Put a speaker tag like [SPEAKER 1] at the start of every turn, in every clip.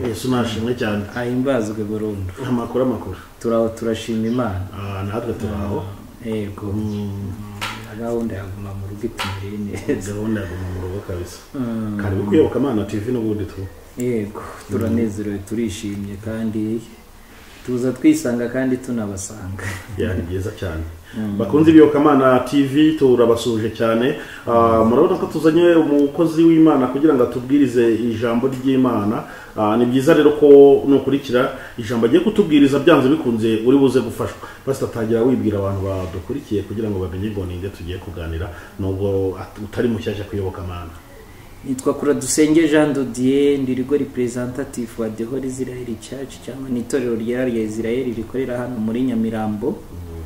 [SPEAKER 1] Yesu nashimwe cyane.
[SPEAKER 2] Ahimbazwe burundu.
[SPEAKER 1] Amakuru.
[SPEAKER 2] Turaho turashima Imana.
[SPEAKER 1] Natwe turaho.
[SPEAKER 2] Yego. Gahunda yaguma mu rugo itumiriye neza.
[SPEAKER 1] Gahunda yaguma mu rugo kabisa. Karibu kuyoboka Imana TV n'ubundi tu.
[SPEAKER 2] Yego, turanezerewe turishimye kandi tuza twisanga kandi tunabasanga.
[SPEAKER 1] Yani byiza cyane. Bakunze Iyobokamana TV turabasuje cyane. Murabona ko tuzanye umukozi w'Imana kugira ngo atubwirize ijambo ry'Imana. Ni byiza rero ko nukurikira ijambo agiye kutubwiriza byanze bikunze uri buze gufashwa. Basi tatangira wibwira abantu badukurikiye kugira ngo bamenye ngo ninde tugiye kuganira nubwo utari mushyashya kuyobokamana.
[SPEAKER 2] Nitwa Kuradusenge Jean Dodier, ndirigo representative wa The Holy Israel Church cyangwa n'itorero rya Israel rikorera hano muri Nyamirambo.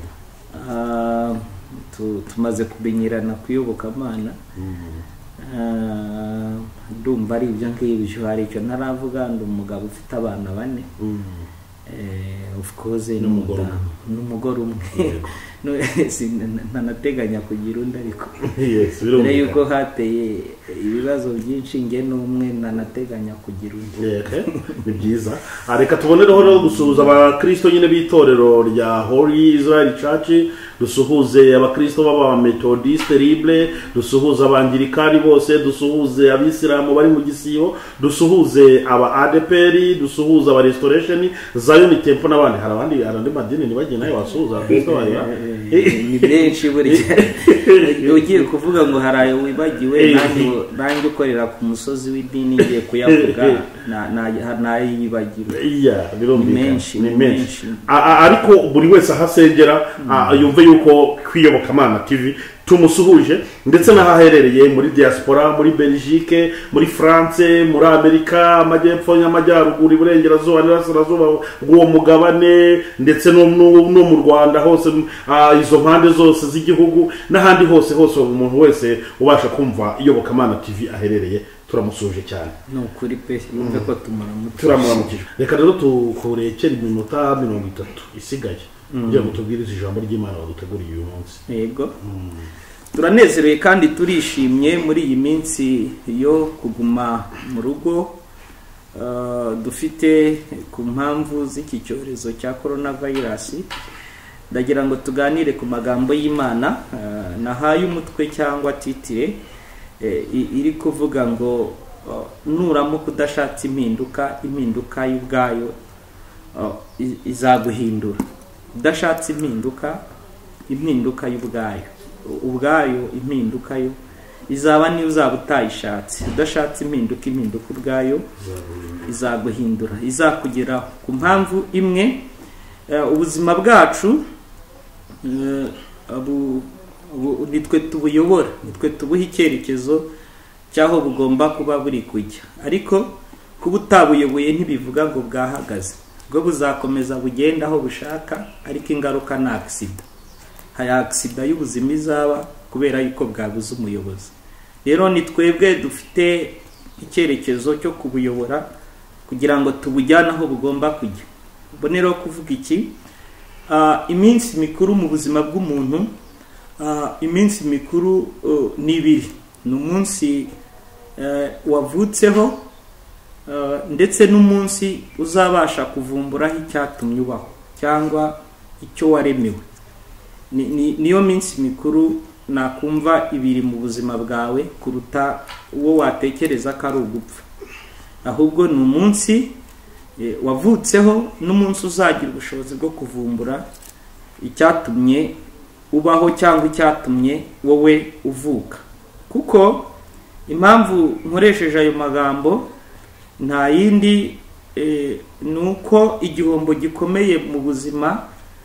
[SPEAKER 2] Tumaze kumenyerana kuyobokamana. Ndumva ari ibyo ngibyo hari icyo naravuga ndi umugabo ufite abana 4. Of course n'umugore umwe. Ntanateganya kugira undi ariko mbere yuko hateye ibibazo byinshi nge n'umwe ntanateganya kugira undi.
[SPEAKER 1] Ni byiza. Reka tubonereho rero gusuhuza abakristo nyine b'itorero rya Holy Israel Church, dusuhuze abakristo b'aba Methodist Libre, dusuhuze abangirikani bose, dusuhuze abisilamu bari mu gisibo, dusuhuze aba ADPR, dusuhuze aba Restoration, Zion Temple n'abandi. Hari abandi madini nibagenda nayo basuhuza abakristo baya
[SPEAKER 2] ni benshi buri ugiye kuvuga ngo haraye wibagiwe nanjye ukorera ku musozi w'idini ngiye kuyavuga na yibagiwe.
[SPEAKER 1] Ni menshi. Ariko buri wese ahasengera yumve yuko kwiyobokamana TV tumusuhuje ndetse nahaherereye muri diaspora, muri Belgique, muri France, muri Amerika, amajyepfo n'amajyaruguru, iburengerazuba n'irasirazuba bw'uwo mugabane ndetse no mu Rwanda hose, izo mpande zose z'igihugu n'ahandi hose umuntu wese ubasha kumva Iyobokamana TV aherereye turamusuje cyane.
[SPEAKER 2] No kuri pe yumve ko
[SPEAKER 1] turamuramukije. Reka rero tukurekera iminota 30 isigaye kugira ngo tubwirize ijambo ry'Imana waduteguriye uyu munsi.
[SPEAKER 2] Yego. Turanezerewe kandi turishimye muri iyi minsi yo kuguma mu rugo dufite ku mpamvu z'iki cyorezo cya coronavirus. Ndagira ngo tuganire ku magambo y'Imana nahaye umutwe cyangwa titire iri kuvuga ngo nuramo kudashatse impinduka y'ubwayo izaguhindura. Udashatse impinduka y'ubwayo impinduka yo izaba niyo uzaba utayishatse. Udashatse impinduka ubwayo izaguhindura, izakugera ku mpamvu imwe. Ubuzima bwacu nitwe tubuyobora, nitwe tubuha icyerekezo cyaho bugomba kuba buri kujya, ariko kuba utabuyoboye ntibivuga ngo bwahagaze, bwo buzakomeza bugenda aho bushaka, ariko ingaruka ni accident. Hari accident y'ubuzima izaba kubera yuko bwabuze umuyobozi. Rero ni twebwe dufite icyerekezo cyo kubuyobora kugira ngo tubujyane aho bugomba kujya. Bonero kuvuga iki? Iminsi mikuru mu buzima bw'umuntu, iminsi mikuru ni 2. Ni umunsi wavutseho ndetse n'umunsi uzabasha kuvumburaho icyatumye ubaho cyangwa icyo waremewe. Niyo minsi mikuru nakumva ibiri mu buzima bwawe kuruta uwo watekereza ko ari ugupfa. Ahubwo ni umunsi wavutseho n'umunsi uzagira ubushobozi bwo kuvumbura icyatumye ubaho cyangwa icyatumye wowe uvuka. Kuko impamvu nkoresheje ayo magambo nta yindi nuko igihombo gikomeye mu buzima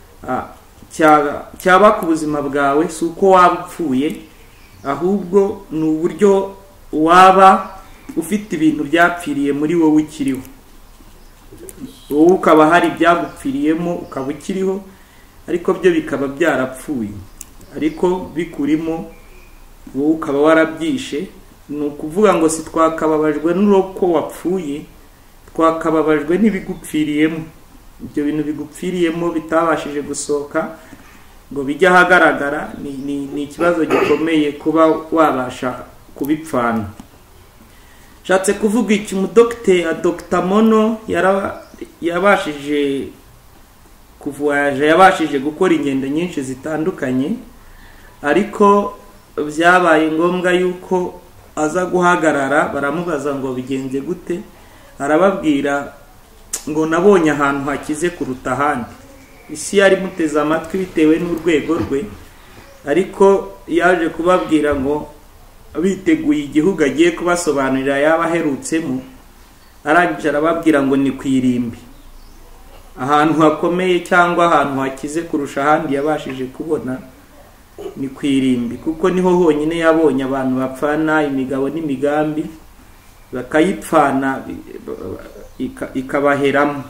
[SPEAKER 2] cyaba ku buzima bwawe si uko waba upfuye, ahubwo ni uburyo waba ufite ibintu byapfiriye muri wowe ukiriho. Wowe ukaba hari byagupfiriyemo ukaba ukiriho, ariko byo bikaba byarapfuye, ariko bikurimo wowe ukaba warabyishe. Ni ukuvuga ngo si twakababajwe n'uko wapfuye, twakababajwe n'ibigupfiriyemo. Ibyo bintu bigupfiriyemo bitabashije gusohoka ngo bijya ahagaragara, ni ikibazo gikomeye kuba wabasha kubipfana. nshatse kuvuga iki? Dr Mono yabashije kuvoyaje, yabashije gukora ingendo nyinshi zitandukanye, ariko byabaye ngombwa yuko aza guhagarara. Baramubaza ngo bigenze gute, arababwira ngo nabonye ahantu hakize kuruta ahandi. Isi yari muteze amatwi bitewe n'urwego rwe, ariko yaje kubabwira ngo biteguye igihugu agiye kubasobanurira yaba aherutsemo. Arangije arababwira ngo ni kwirimbi, ahantu hakomeye cyangwa ahantu hakize kurusha ahandi yabashije kubona ni kwirimbi, kuko niho honyine yabonye abantu bapfana imigabo n'imigambi, bakayipfana ikabaheramo.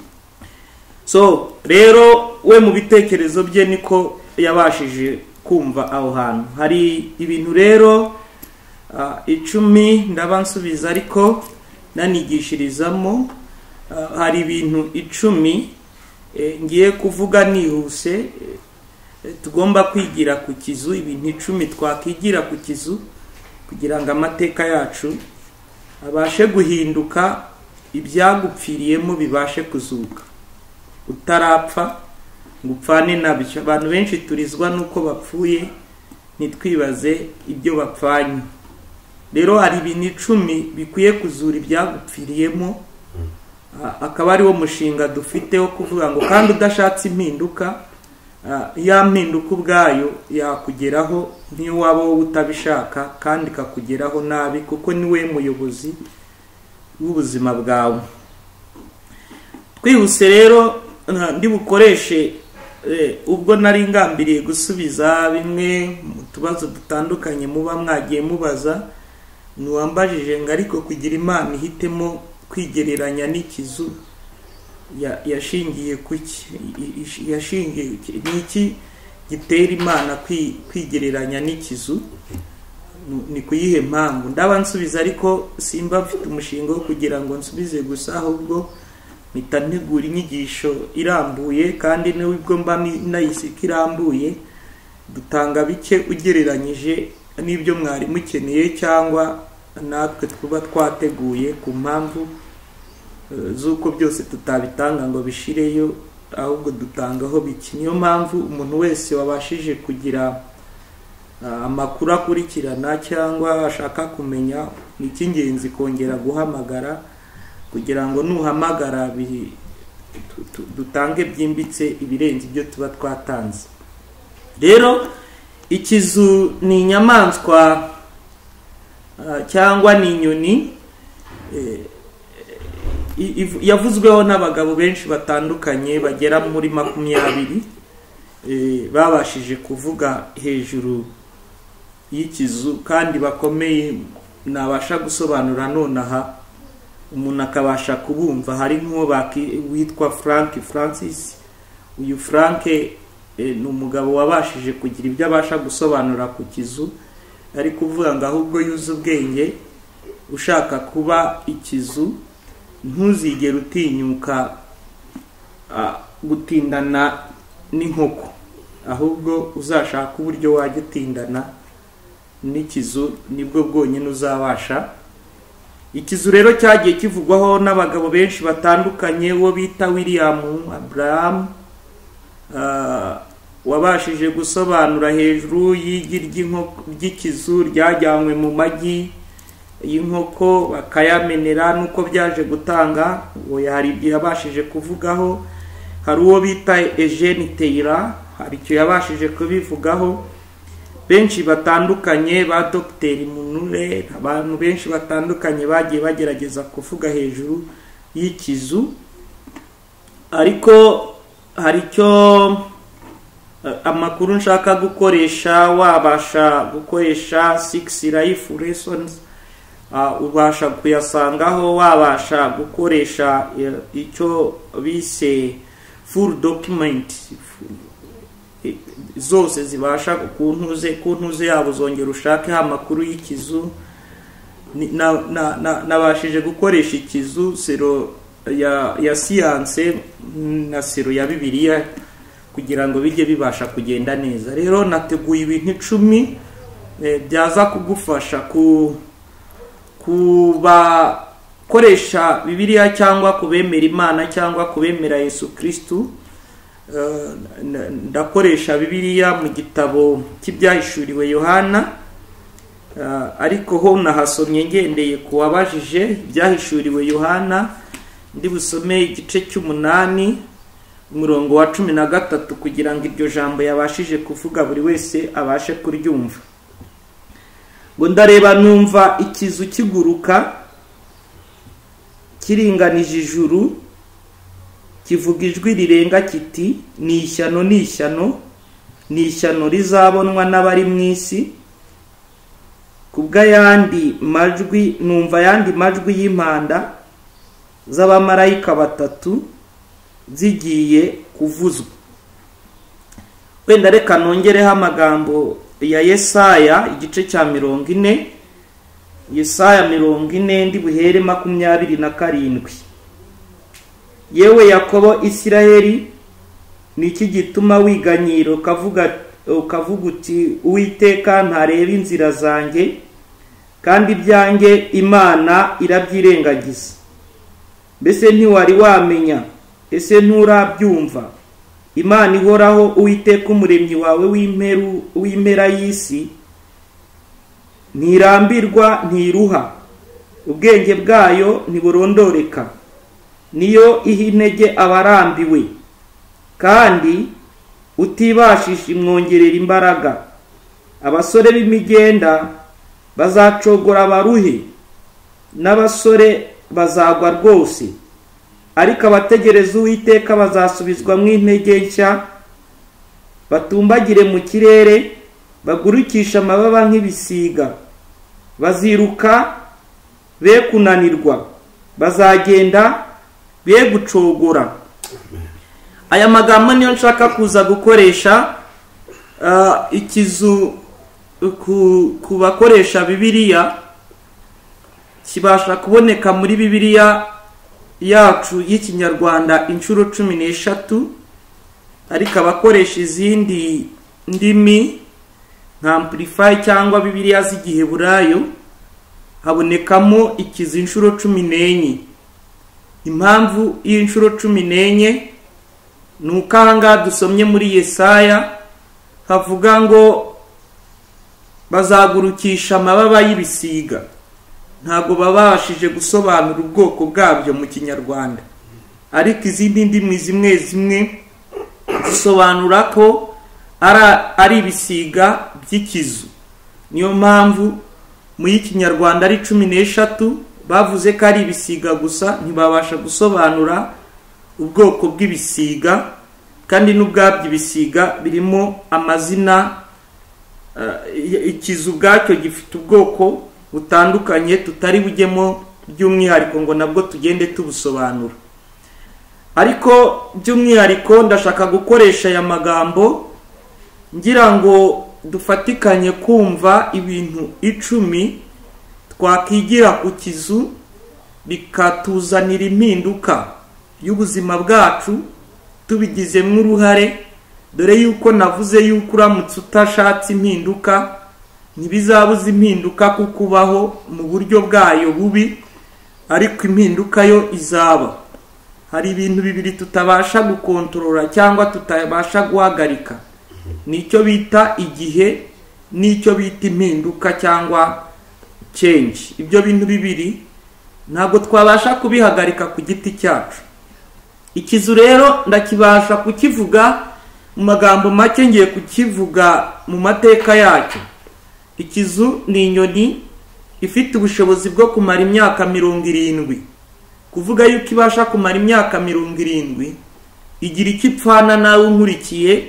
[SPEAKER 2] So rero we mu bitekerezo bye niko yabashije kumva aho hantu. Hari ibintu rero 10 ndabansubiza ariko nanigishirizamo. Hari ibintu 10 ngiye kuvuga nihuse tugomba kwigira ku kizu, ibintu 10 twakigira ku kizu kugira ngo amateka yacu abashe guhinduka, ibyagupfiriyemo bibashe kuzuka, utarapfa ngo upfane nabyo. Abantu benshi turizwa nuko bapfuye, nitwibaze ibyo bapfanye. Rero hari ibintu 10 bikwiye kuzura ibyagupfiriyemo, akaba ari wo mushinga dufite wo kuvuga ngo kandi udashatse impinduka, ya mpinduka ubwayo yakugeraho niyo waba wowe utabishaka, kandi kakugeraho nabi, kuko niwe muyobozi w'ubuzima bwawe. Twihuse rero ndi bukoreshe ubwo nari ngambiriye gusubiza bimwe mu tubazo dutandukanye muba mwagiye mubaza. Nuwambajije ngo ariko kugira Imana ihitemo kwigereranya n'ikizu, yashingiye kuki? Yashingiye niki gitera Imana kwigereranya n'ikizu? Ni kuyihe mpamvu? Ndaba nsubiza ariko simba mfite umushinga wo kugira ngo nsubize gusa, ahubwo mpita ntegura inyigisho irambuye, kandi n'ubwo mba nayisika irambuye dutanga bike ugereranyije n'ibyo mwari mukeneye cyangwa natwe twuba twateguye, ku mpamvu z'uko byose tutabitanga ngo bishireyo, ahubwo dutangaho biki. Niyo mpamvu umuntu wese wabashije kugira amakuru akurikirana cyangwa ashaka kumenya, ni icy'ingenzi kongera guhamagara, kugira ngo nuhamagara dutange byimbitse ibirenze ibyo tuba twatanze. Rero ikizu ni inyamaswa cyangwa ni inyoni yavuzweho n'abagabo benshi batandukanye bagera muri 20 babashije kuvuga hejuru y'ikizu, kandi bakomeye nabasha gusobanura nonaha umuntu akabasha kubumva. Hari nk'uwo witwa Francis. Uyu Frank ni umugabo wabashije kugira ibyo abasha gusobanura ku kizu, ari kuvuga ngo ahubwo yuze ubwenge, ushaka kuba ikizu ntuzigere utinyuka gutindana n'inkoko, ahubwo uzashaka uburyo wajya utindana n'ikizu, nibwo bwonyine uzabasha. Ikizu rero cyagiye kivugwaho n'abagabo benshi batandukanye, uwo bita William Abraham wabashije gusobanura hejuru y'igi ry'ikizu ryajyanywe mu magi y'inkoko bakayamenera nuko byaje gutanga. Hari ibyo yabashije kuvugaho. Hari uwo bita Eugene Taylor, hari icyo yabashije kubivugaho. Benshi batandukanye ba Dr Munure, abantu benshi batandukanye bagiye bagerageza kuvuga hejuru y'ikizu, ariko hari cyo amakuru nshaka gukoresha. Wabasha gukoresha 6 life lessons, ubasha kuyasangaho. Wabasha gukoresha icyo bise full document, zose zibasha kuntuze yabo zongera ushake amakuru y'ikizu. Nabashije gukoresha ikizu sero ya science na sero ya Bibiliya kugira ngo bijye bibasha kugenda neza. Rero nateguye ibintu 10 byaza kugufasha kubakoresha Bibiliya cyangwa kubemera Imana cyangwa kubemera Yesu Kristo, ndakoresha Bibiliya mu gitabo cy'ibyahishuriwe Yohana, ariko ho nahasomye ngendeye ku wabajije ibyahishuriwe Yohana. Ndi busome igice cy'8 umurongo wa 13 kugira ngo iryo jambo yabashije kuvuga buri wese abashe kuryumva. Ngo ndareba numva ikizu kiguruka kiringanije ijuru, kivuga ijwi rirenga kiti, ni ishyano, ni ishyano, ni ishyano rizabonwa n'abari mu isi. Kubw'ayandi majwi numva ayandi majwi y'impanda z'abamarayika 3 zigiye kuvuzwa. Wenda reka nongereho amagambo ya Yesaya igice cya 40, Yesaya 40 ndi buhere 27. Yewe Yakobo Isiraheli, niki gituma wiganyira ukavuga uti Uwiteka ntareba inzira zanjye, kandi ibyanjye Imana irabyirengagiza? Mbese ntiwari wamenya? Ese nturabyumva? Imana ihoraho, Uwiteka umuremyi wawe w'impera y'isi, ntirambirwa ntiruha, ubwenge bwayo ntiburondoreka. Niyo iha intege abarambiwe, kandi utibashisha imwongerera imbaraga. Abasore b'imigenda bazacogora baruhe, n'abasore bazagwa rwose, ariko abategereza Uwiteka bazasubizwa mu intege nshya, batumbagire mu kirere, bagurukisha amababa nk'ibisiga. Baziruka be kunanirwa, bazagenda be gucogora. Aya magambo niyo nshaka kuza gukoresha ikizu ku bakoresha Bibiliya. Kibasha kuboneka muri Bibiliya yacu y'Ikinyarwanda inshuro 13, ariko abakoresha izindi ndimi nka Amplify cyangwa Bibiliya z'Igiheburayo habonekamo ikizu inshuro 14. Impamvu y'inshuro 14 nuko ahanga dusomye muri Yesaya havuga ngo bazagurukisha amababa y'ibisiga. Ntago babashije gusobanura ubwoko bwabyo mu Kinyarwanda, ariko izindi ndimi zimwe zimwe zisobanura ko ari ibisiga by'ikizu. Niyo mpamvu mu y'Ikinyarwanda ari 13 bavuze ko ari ibisiga gusa, ntibabasha gusobanura ubwoko bw'ibisiga, kandi n'ubwabyo ibisiga birimo amazina. Ikizu bwacyo gifite ubwoko butandukanye tutari bujyemo by'umwihariko ngo nabwo tugende tubusobanura. Ariko by'umwihariko ndashaka gukoresha aya magambo ngira ngo dufatikanye kumva ibintu 10 twakigira ku kizu bikatuzanira impinduka y'ubuzima bwacu tubigizemo uruhare, dore yuko navuze yuko uramutse utashatse impinduka ntibizabuza impinduka kukubaho mu buryo bwayo bubi, ariko impinduka yo izaba. Hari ibintu bibiri tutabasha gukontorora cyangwa tutabasha guhagarika, nicyo bita igihe, nicyo bita impinduka cyangwa change. Ibyo bintu bibiri ntabwo twabasha kubihagarika ku giti cyacu. Ikizu rero ndakibasha kukivuga mu magambo make, ngiye kukivuga mu mateka yacyo. Ikizu ni inyoni ifite ubushobozi bwo kumara imyaka 70. Kuvuga yuko ibasha kumara imyaka 70, igira ikipfana nawe unkurikiye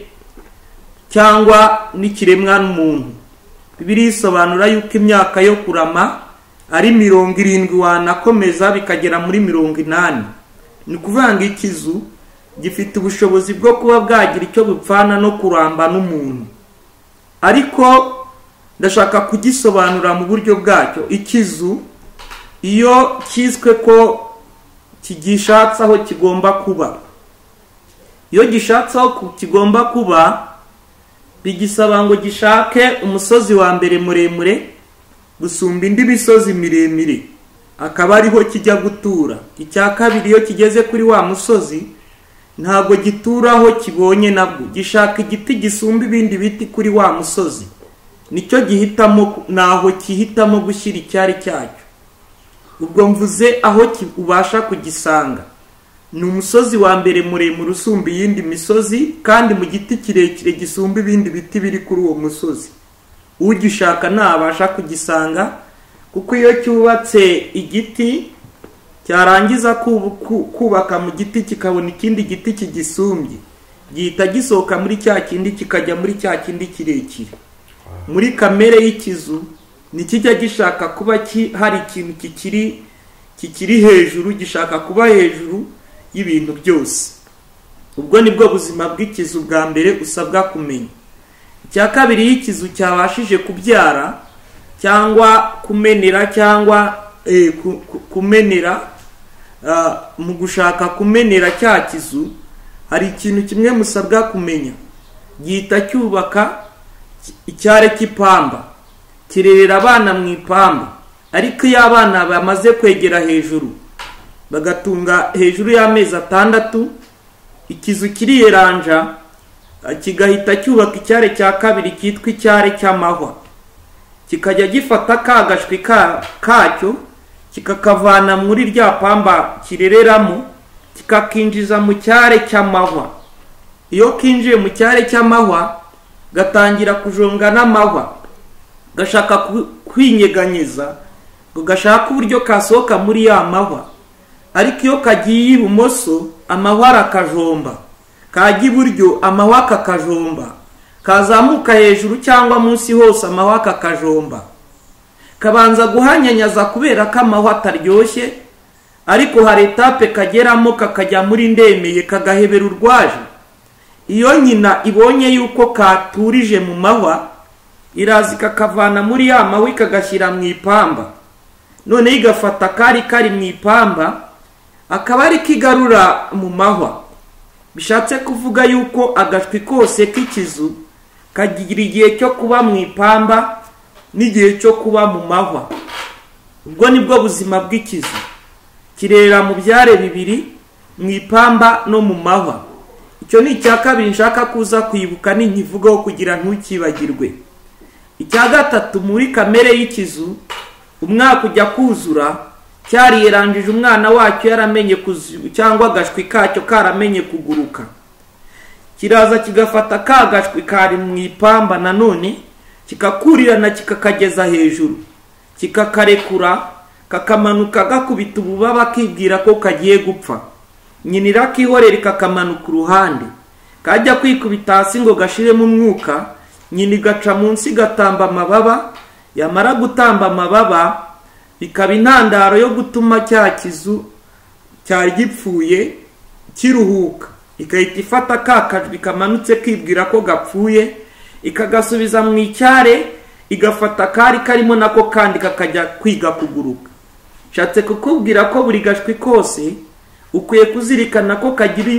[SPEAKER 2] cyangwa n'ikiremwa n'umuntu. Bibiliya isobanura yuko imyaka yo kurama ari 70, wanakomeza bikagera muri 80. Ni kuvuga ngo ikizu gifite ubushobozi bwo kuba bwagira icyo bupfana no kuramba n'umuntu, ariko ndashaka kugisobanura mu buryo bwacyo. Ikizu iyo cyiswe ko kigishatse aho kigomba kuba, iyo gishatse aho kigomba kuba, bigisaba ngo gishake umusozi wa mbere muremure gusumba indi misozi miremire, akaba ariho kijya gutura. Icya kabiri, iyo kigeze kuri wa musozi ntabwo gituraho kibonye, nabwo gishaka igiti gisumba ibindi biti kuri wa musozi, nicyo gihitamo, naho kihitamo gushyira icyari cyacyo. Ubwo mvuze aho ubasha kugisanga, ni umusozi wa mbere muremure usumba iyindi misozi, kandi mu giti kirekire gisumba ibindi biti biri kuri uwo musozi. Ugishaka ntabasha kugisanga, kuko iyo cyubatse igiti cyarangiza kubaka mu giti kikabona ikindi giti kigisumbye, gihita gisohoka muri cya kindi kikajya muri cya kindi kirekire. Muri kamere y'ikizu nikijya gishaka kuba hari ikintu kikiri hejuru, gishaka kuba hejuru y'ibintu byose. Ubwo nibwo buzima bw'ikizu bwa mbere usabwa kumenya. Icya kabiri, y'ikizu cyabashije kubyara cyangwa kumenera, cyangwa kumenera, mu gushaka kumenera cya kizu hari ikintu kimwe musabwa kumenya. Gihita cyubaka icyare cy'ipamba, kirerera abana mu ipamba. Ariko iyo abana bamaze kwegera hejuru, bagatunga hejuru y'amezi 6, ikizu kiriyeranja, kigahita cyubaka icyare cya kabiri cyitwa icyare cy'amahwa. Kikajya gifata kagashwi kacyo kikakavana muri rya pamba kirereramo, kikakinjiza mu cyare cy'amahwa. Iyo kinjiye mu cyare cy'amahwa, gatangira kujonga n'amahwa, gashaka kwinyeganyeza ngo gashaka uburyo kasohoka muri ya mahwa. Ariko iyo kagiye ibumoso, amahwa arakajomba, kajya iburyo amahwa akakajomba, kazamuka hejuru cyangwa munsi hose amahwa akakajomba. Kabanza guhanyanyaza kubera ko amahwa ataryoshye, ariko hari etape kageramo kakajya muri ndemeye, kagahebera urwaje. Iyo nyina ibonye yuko katurije mu mahwa, irazi kakavana muri ya mahwa ikagashyira mu ipamba. None igafata kari mu ipamba, akaba ari kigarura mu mahwa. Bishatse kuvuga yuko agashwi kose k'ikizu kagira igihe cyo kuba mu ipamba n'igihe cyo kuba mu mahwa. Ubwo nibwo buzima bw'ikizu, kirera mu byare bibiri, mu ipamba no mu mahwa. Icyo ni icya kabiri nshaka kuza kwibuka ninkivugaho kugira ntukibagirwe. Icya gatatu, muri kamere y'ikizu, umwaka ujya kuzura, cyariyeranjije umwana wacyo yaramenye cyangwa agashwi kacyo karamenye kuguruka. Kiraza kigafata kagashwi kari mu ipamba nanone, kikakurirana kikakageza hejuru, kikakarekura, kakamanuka gakubita ububaba kibwira ko kagiye gupfa. Nyinira kihorera kakamanuka uruhande, kajya kwikubita hasi ngo gashiremo umwuka. Nyini gaca munsi gatamba amababa, yamara gutamba amababa bikaba intandaro yo gutuma cya kizu cyari gipfuye kiruhuka. Ikahita ifata kakajwi kamanutse kibwira ko gapfuye, ikagasubiza mu icyare, igafata karimo nako kandi kakajya kwiga kuguruka. Nshatse kukubwira ko buri gashwi kose ukwiye kuzirikana ko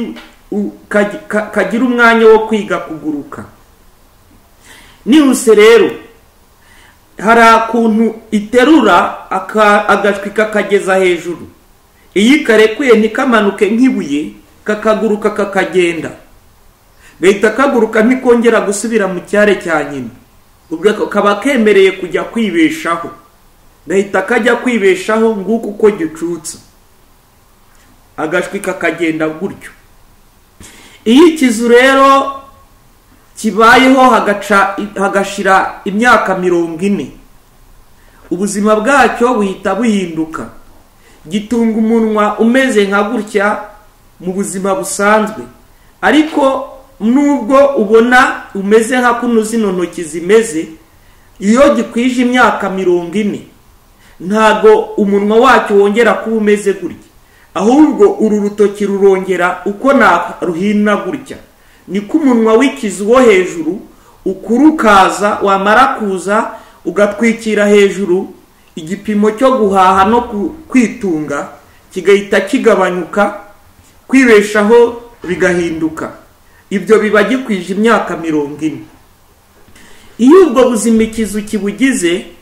[SPEAKER 2] kagira umwanya wo kwiga kuguruka. Nihuse rero hari akuntu iterura agashwi kakageza hejuru. Iyi karekuye ntikamanuke nk'ibuye, kakaguruka kakagenda, gahita kaguruka ntikongera gusubira mu cyare cya nyina. Ubwo kaba kemereye kujya kwibeshaho, gahita kajya kwibeshaho nguko uko gicutsa. Agashwi kakagenda gutyo. Iyo ikizu rero kibayeho hagashira imyaka 40, ubuzima bwacyo buhita buhinduka. Gitunga umunwa umeze nka gutya mu buzima busanzwe, ariko nubwo ubona umeze nka kuno zino ntoki zimeze, iyo gikwije imyaka 40 ntago umunwa wacyo wongera kuba umeze gutya, ahubwo uru rutoki rurongera uko ruhina gutya. Niko umunwa w'ikizu wo hejuru ukurukaza, wamara kuza ugatwikira hejuru, igipimo cyo guhaha no kwitunga kigahita kigabanyuka, kwibeshaho bigahinduka. Ibyo biba gikwije imyaka 40. Iyo ubwo buzima ikizu kibugize,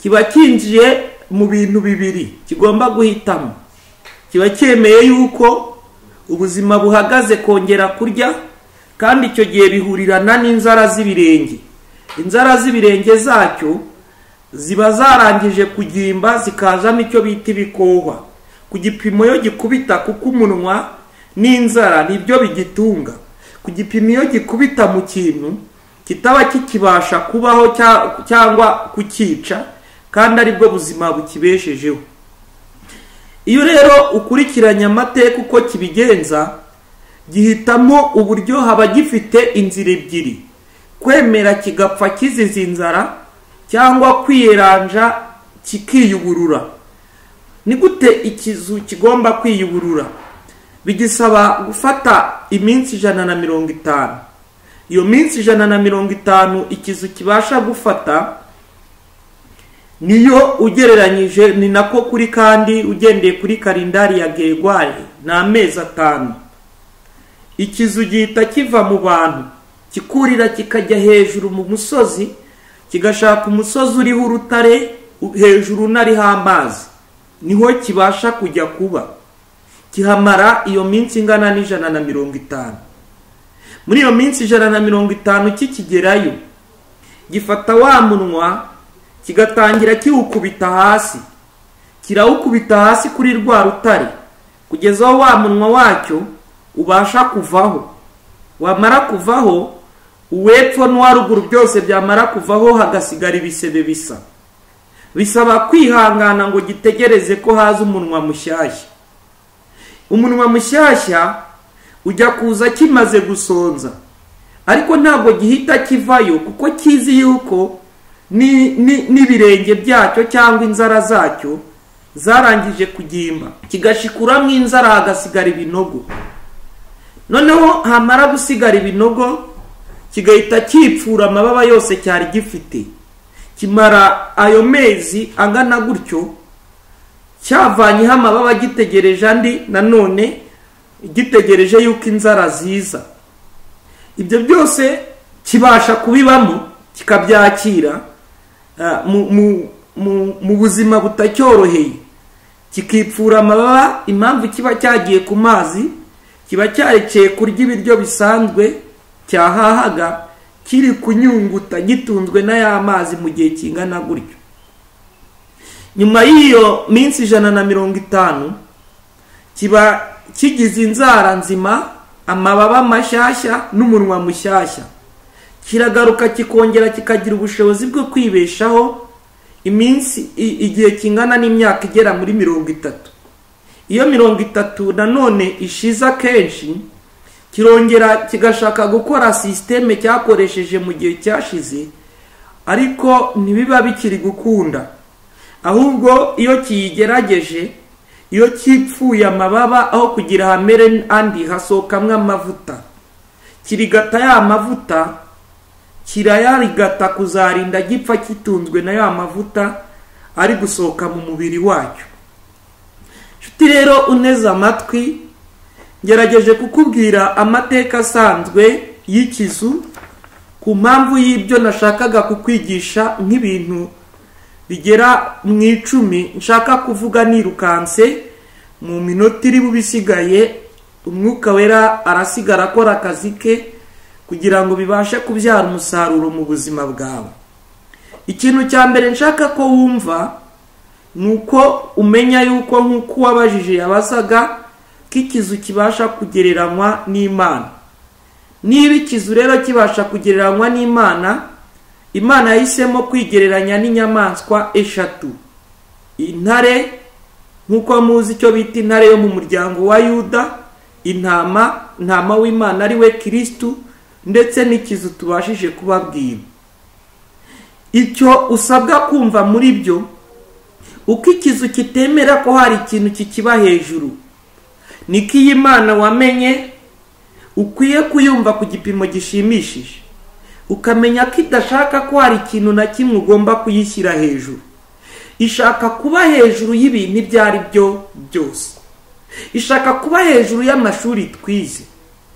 [SPEAKER 2] kiba kinjiye mu bintu bibiri kigomba guhitamo. Kiba cyemeye yuko ubuzima buhagaze kongera kurya, kandi icyo gihe bihurirana n'inzara z'ibirenge. Inzara z'ibirenge zacyo ziba zarangije kugimba, zikazamo icyo bita ibikohwa ku gipimo yo gikubita, kuko umunwa n'inzara nibyo bigitunga. Ku gipimo iyo gikubita mu kintu kitaba kikibasha kubaho cyangwa kukica, kandi aribwo buzima bukibeshejeho. Iyo rero ukurikiranye amateka uko kibigenza, gihitamo uburyo haba gifite inzira ebyiri: kwemera kigapfa kizize inzara, cyangwa kwiyeranja kikiyuburura. Ni gute ikizu kigomba kwiyuburura? Bigisaba gufata iminsi 150. Iyo minsi 150 ikizu kibasha gufata niyo ugereranyije, ni nako kuri, kandi ugendeye kuri kalendari ya Gregwari ni amezi 5. Ikizu gihita kiva mu bantu kikurira kikajya hejuru mu musozi, kigashaka umusozi uriho urutare hejuru nariho amazi, niho kibasha kujya kuba. Kihamara iyo minsi ingana n'150. Muri iyo minsi 150 kikigerayo, gifata wa munwa kigatangira kiwukubita hasi. Kirawukubita hasi kuri rwa rutare kugeza aho wa munwa wacyo ubasha kuvaho. Wamara kuvaho, uwepfo n'uwaruguru byose byamara kuvaho, hagasigara ibisebe bisa. Bisaba kwihangana ngo gitegereze ko haza umunwa mushyashya. Umunwa mushyashya ujya kuza kimaze gusonza, ariko ntabwo gihita kivayo, kuko kizi yuko n'ibirenge byacyo cyangwa inzara zacyo zarangije kugimba. Kigashikuramo inzara, hagasigara ibinogo. Noneho hamara gusigara ibinogo, kigahita kipfura amababa yose cyari gifite. Kimara ayo mezi angana gutyo cyavanyeho amababa, gitegereje andi nanone, gitegereje yuko inzara ziza. Ibyo byose kibasha kubibamo, kikabyakira mu buzima butacyoroheye. Kikipfura amababa. Impamvu kiba cyagiye ku mazi, kiba cyarekeye kurya ibiryo bisanzwe, cyahahaga kiri kunyunguta gitunzwe n'aya mazi mu gihe kingana gutyo. Nyuma y'iyo minsi 150 kiba kigize inzara nzima, amababa mashyashya n'umunwa mushyashya. Kiragaruka kikongera kikagira ubushobozi bwo kwibeshaho igihe kingana n'imyaka igera muri 30. Iyo 30 nanone ishiza kenshi, kirongera kigashaka gukora systeme cyakoresheje mu gihe cyashize, ariko ntibiba bikiri gukunda. Ahubwo iyo kiyigerageje, iyo kipfuye amababa, aho kugira hamere andi hasokamwe amavuta, kirigata ya mavuta, kirayarigata kuzarinda gipfa kitunzwe na ya mavuta ari gusohoka mu mubiri wacyo. Nshuti rero uneze amatwi, ngerageje kukubwira amateka asanzwe y'ikizu ku mpamvu y'ibyo nashakaga kukwigisha nk'ibintu bigera mu 10 nshaka kuvuga nirukanse. Mu minota iri bubisigaye, Umwuka Wera arasigara akora akazi ke kugira ngo bibashe kubyara umusaruro mu buzima bwawe. Ikintu cya mbere nshaka ko wumva nuko umenya yuko nk'uko wabajije yabasaga k'ikizu kibasha kugereranywa n'Imana. Niba ikizu rero kibasha kugereranywa n'Imana, Imana yahisemo kwigereranya n'inyamaswa 3. Intare, nk'uko muzi icyo bita intare yo mu muryango wa Yuda, intama w'Imana ari we Kristo, ndetse n'ikizu tubashije kubabwira. Icyo usabwa kumva muri byo, uko ikizu kitemera ko hari ikintu kikiba hejuru, niko iyi Imana wamenye ukwiye kuyumva ku gipimo gishimishije, ukamenya ko idashaka ko hari ikintu na kimwe ugomba kuyishyira hejuru. Ishaka kuba hejuru y'ibintu ibyo ari byo byose. Ishaka kuba hejuru y'amashuri twize.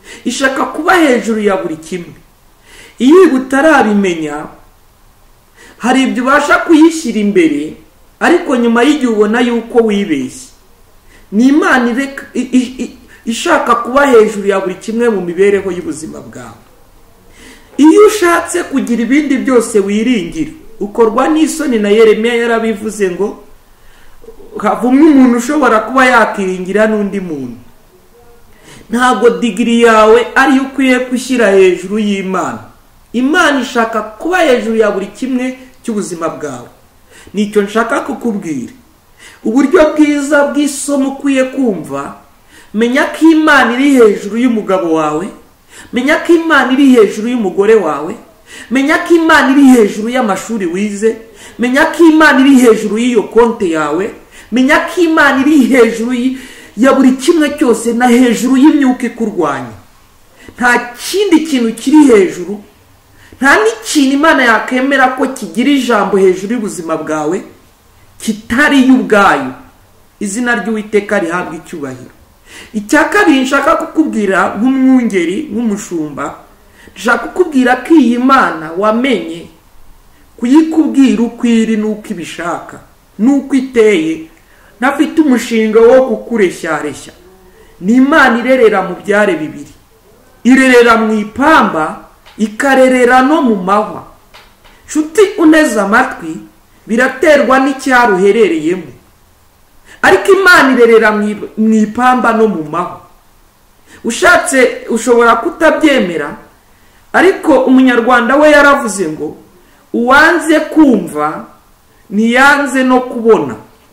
[SPEAKER 2] Ishaka kuba hejuru ya buri kimwe. Iyo utarabimenya, hari ibyo ubasha kuyishyira imbere, ariko nyuma y'igihe ubona yuko wibeshye. Ni Imana ishaka kuba hejuru ya buri kimwe mu mibereho y'ubuzima bwawe. Iyo ushatse kugira ibindi byose wiringira, ukorwa n'isoni. Na Yeremiya yarabivuze ngo havumwe umuntu ushobora kuba yakiringira n'undi muntu. Ntabwo digiri yawe ariyo ukwiye gushyira hejuru y'Imana. Imana ishaka kuba hejuru ya buri kimwe cy'ubuzima bwawe. Nicyo nshaka kukubwira. Uburyo bwiza bw'isomo ukwiye kumva, menya ko Imana iri hejuru y'umugabo wawe, menya ko Imana iri hejuru y'umugore wawe, menya ko Imana iri hejuru y'amashuri wize, menya ko Imana iri hejuru y'iyo konti yawe, menya ko Imana iri hejuru ya buri kimwe cyose, na hejuru y'imyuka ikurwanya. Nta kindi kintu kiri hejuru, nta n'ikintu Imana yakemera ko kigira ijambo hejuru y'ubuzima bwawe kitari y'ubwayo. Izina ry'Uwiteka rihabwa icyubahiro. Icya kabiri nshaka kukubwira nk'umwungeri, nk'umushumba, nshaka kukubwira ko iyi Mana wamenye kuyikubwira uko iri n'uko ibishaka n'uko iteye, ntafite umushinga wo kukureshyareshya. Ni Imana irerera mu byare bibiri, irerera mu ipamba, ikarerera no mu mahwa. Nshuti uneze amatwi, biraterwa n'icyaro uherereyemo, ariko Imana irerera mu ipamba no mu mahwa. Ushatse ushobora kutabyemera, ariko Umunyarwanda we yaravuze ngo uwanze kumva ntiyanze no kubona.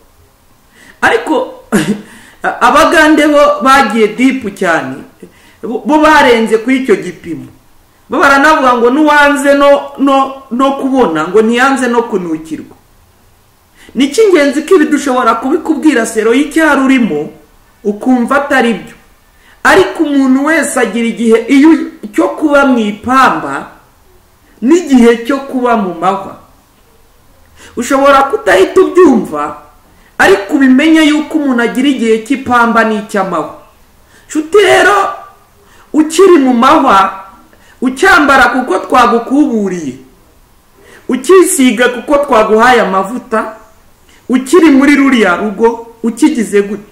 [SPEAKER 2] Ariko Abagande bo bagiye dipu cyane, bo barenze kuri icyo gipimo. Bo baranavuga ngo nuwanze no kubona ngo ntiyanze no kunukirwa. Ni cy'ingenzi ko ibi dushobora kubikubwira sero y'icyaro urimo ukumva atari byo, ariko umuntu wese agira igihe cyo kuba mu ipamba n'igihe cyo kuba mu mahwa. Ushobora kutahita ubyumva, ariko ubimenye yuko umuntu agira igihe cy'ipamba n'icy'amahwa. Nshuti rero, ukiri mu mahwa ucyambara kuko twagukuburiye, ukisiga kuko twaguhaye amavuta, ukiri muri ruriya rugo ukigize gute,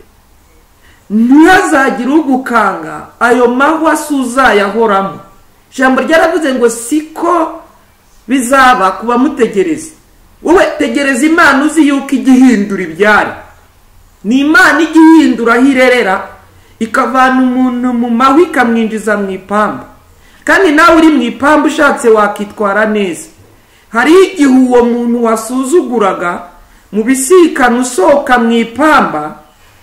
[SPEAKER 2] ntihazagire ugukanga. Ayo mahwa suzayahoramo. Ijambo ryaravuze ngo siko bizaba kuba mutegereza. Wowe tegereza Imana uzi yuko igihindura ibyari. Ni Imana igihindura aho irerera, ikavana umuntu mu mahwa ikamwinjiza mu ipamba. Kandi nawe uri mu ipamba ushatse wakitwara neza. Hari igihe uwo muntu wasuzuguraga mu bisikana usohoka mu ipamba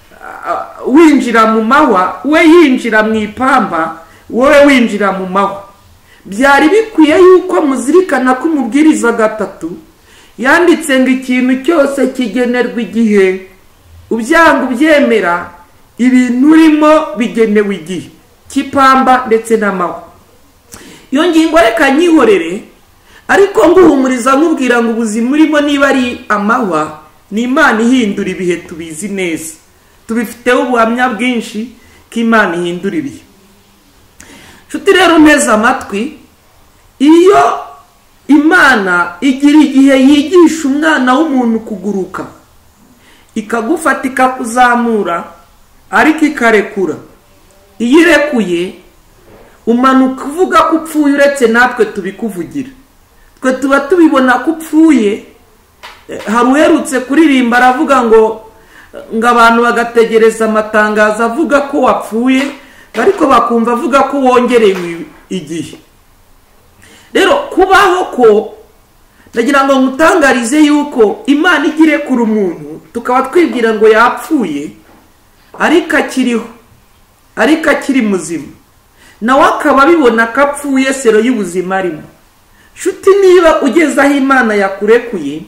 [SPEAKER 2] winjira mu mahwa, we yinjira mu ipamba, wowe winjira mu mahwa. Byari bikwiye yuko muzirikana ko Umubwiriza 3 yanditse ngo ikintu cyose kigenerwa igihe, ubyanga ubyemera, ibintu urimo bigenewe igihe cy'ipamba ndetse n'amahwa. Iyo ngingo reka nyihorere, ariko nguhumuriza nkubwira ngo ubuzima urimo niba ari amahwa, ni Imana ihindura ibihe, tubizi neza. Tubifiteho ubuhamya bwinshi ko Imana ihindura ibihe. Nshuti rero nteze amatwi, iyo Imana igira igihe yigisha umwana w'umuntu kuguruka, ikagufata ikakuzamura, ariko ikarekura. Iyo irekuye umanuka uvuga ko upfuye, uretse natwe tubikuvugira. Twe tuba tubibona ko upfuye. Hari uherutse kuririmba aravuga ngo abantu bagategereza amatangazo avuga ko wapfuye, ariko bakumva avuga ko wongerewe igihe. Rero kubaho ko ndagira ngo ngutangarize yuko Imana igire kuri umuntu tukaba twibwira ngo yapfuye, ariko akiriho, ariko akiri muzima, nawe akaba abibona ko apfuye sero y'ubuzima arimo. Nshuti, niba ugeze aho Imana yakurekuye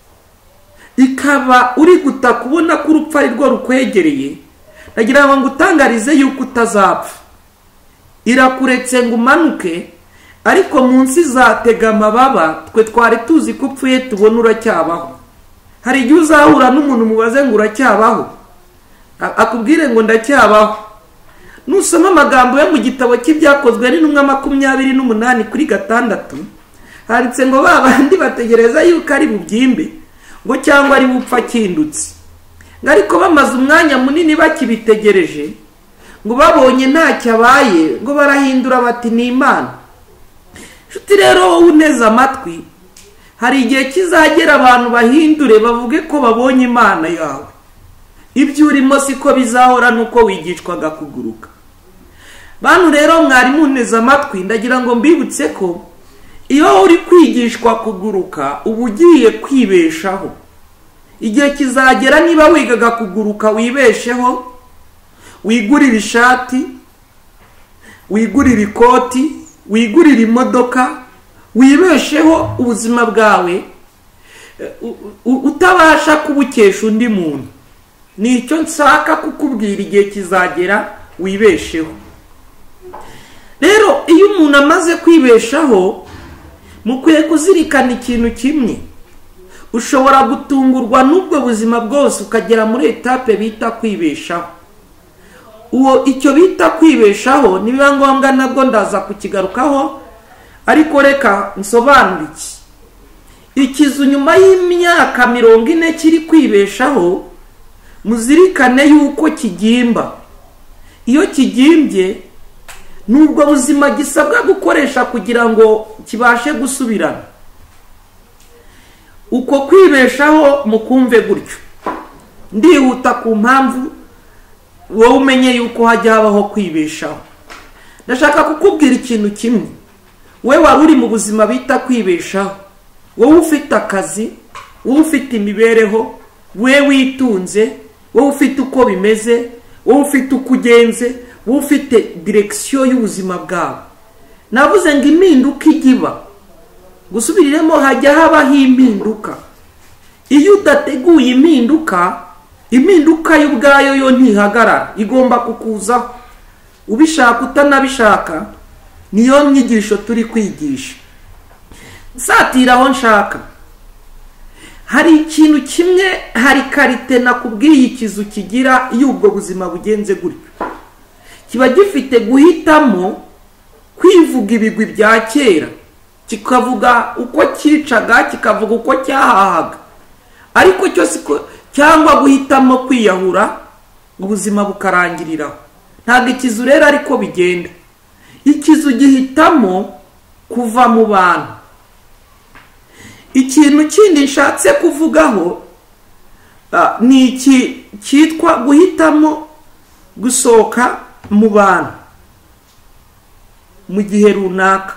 [SPEAKER 2] ikaba uri kubona ko urupfu ari rwo rukwegereye, ndagira ngo ngutangarize yuko utazapfa. Irakuretse ngo umanuke, ariko munsi zatega amababa. Twe twari tuzi ko upfuye, tubona uracyabaho. Hari igihe uzahura n'umuntu mubaze ngo uracyabaho, akubwire ngo ndacyabaho. Nusoma amagambo yo mu gitabo cy'Ibyakozwe n'Intumwa 28:6, handitse ngo babandi bategereza yuko ari bubyimbe ngo cyangwa ari bupfa kindutse, ngo ariko bamaze umwanya munini bakibitegereje, ngo babonye ntacyo abaye, ngo barahindura bati ni Imana. Nshuti rero wowe uneze amatwi, hari igihe kizagera abantu bahindure bavuge ko babonye Imana yawe. Ibyo urimo siko bizahora nuko wigishwaga kuguruka. Bantu rero mwari muneze amatwi, ndagira ngo mbibutse ko iyo uri kwigishwa kuguruka uba ugiye kwibeshaho. Igihe kizagera niba wigaga kuguruka wibesheho, wigurira ishati, wigurira ikoti, wigurira imodoka, wibesheho ubuzima bwawe utabasha kubukesha undi muntu. Nicyo nshaka kukubwira, igihe kizagera wibesheho. Rero iyo umuntu amaze kwibeshaho, mukwiye kuzirikana ikintu kimwe: ushobora gutungurwa n'ubwo buzima bwose ukagera muri etape bita kwibeshaho. Icyo bita kwibeshaho nibiba ngombwa nabwo ndaza kukigarukaho, ariko reka nsobanure iki. Ikizu nyuma y'imyaka 40 kiri kwibeshaho, muzirikane yuko kigimba. Iyo kigimbye nubwo buzima gisabwa gukoresha kugira ngo kibashe gusubirana. Uko kwibeshaho mukumve gutyo. Ndihuta ku mpamvu wowe umenye yuko hajya habaho kwibeshaho. Ndashaka kukubwira ikintu kimwe. Wewe wari uri mu buzima bita kwibeshaho, wowe ufite akazi, wowe ufite imibereho, wewe witunze, wowe ufite uko bimeze, wowe ufite uko ugenze, wowe ufite direction y'ubuzima bwawe. Navuze ngo impinduka igiba, gusubiriremo hajya habaho impinduka. Iyo udateguye impinduka y'ubwayo yo ntihagarara, igomba kukuzaho. Ubishaka utanabishaka, niyo nyigisho turi kwigisha. Nsatira aho nshaka, hari ikintu kimwe, hari karite nakubwiye ikizu kigira iyo ubwo buzima bugenze gutyo. Kiba gifite guhitamo kwivuga ibigwi bya kera, kikavuga uko cyicaga, kikavuga uko cyahahaga, ariko cyo siko, cyangwa guhitamo kwiyahura ubuzima bukarangiriraho. Ntabwo ikizu rero ariko bigenda. Ikizu gihitamo kuva mu bantu. Ikintu kindi nshatse kuvugaho ni iki cyitwa guhitamo gusohoka mu bantu mu gihe runaka.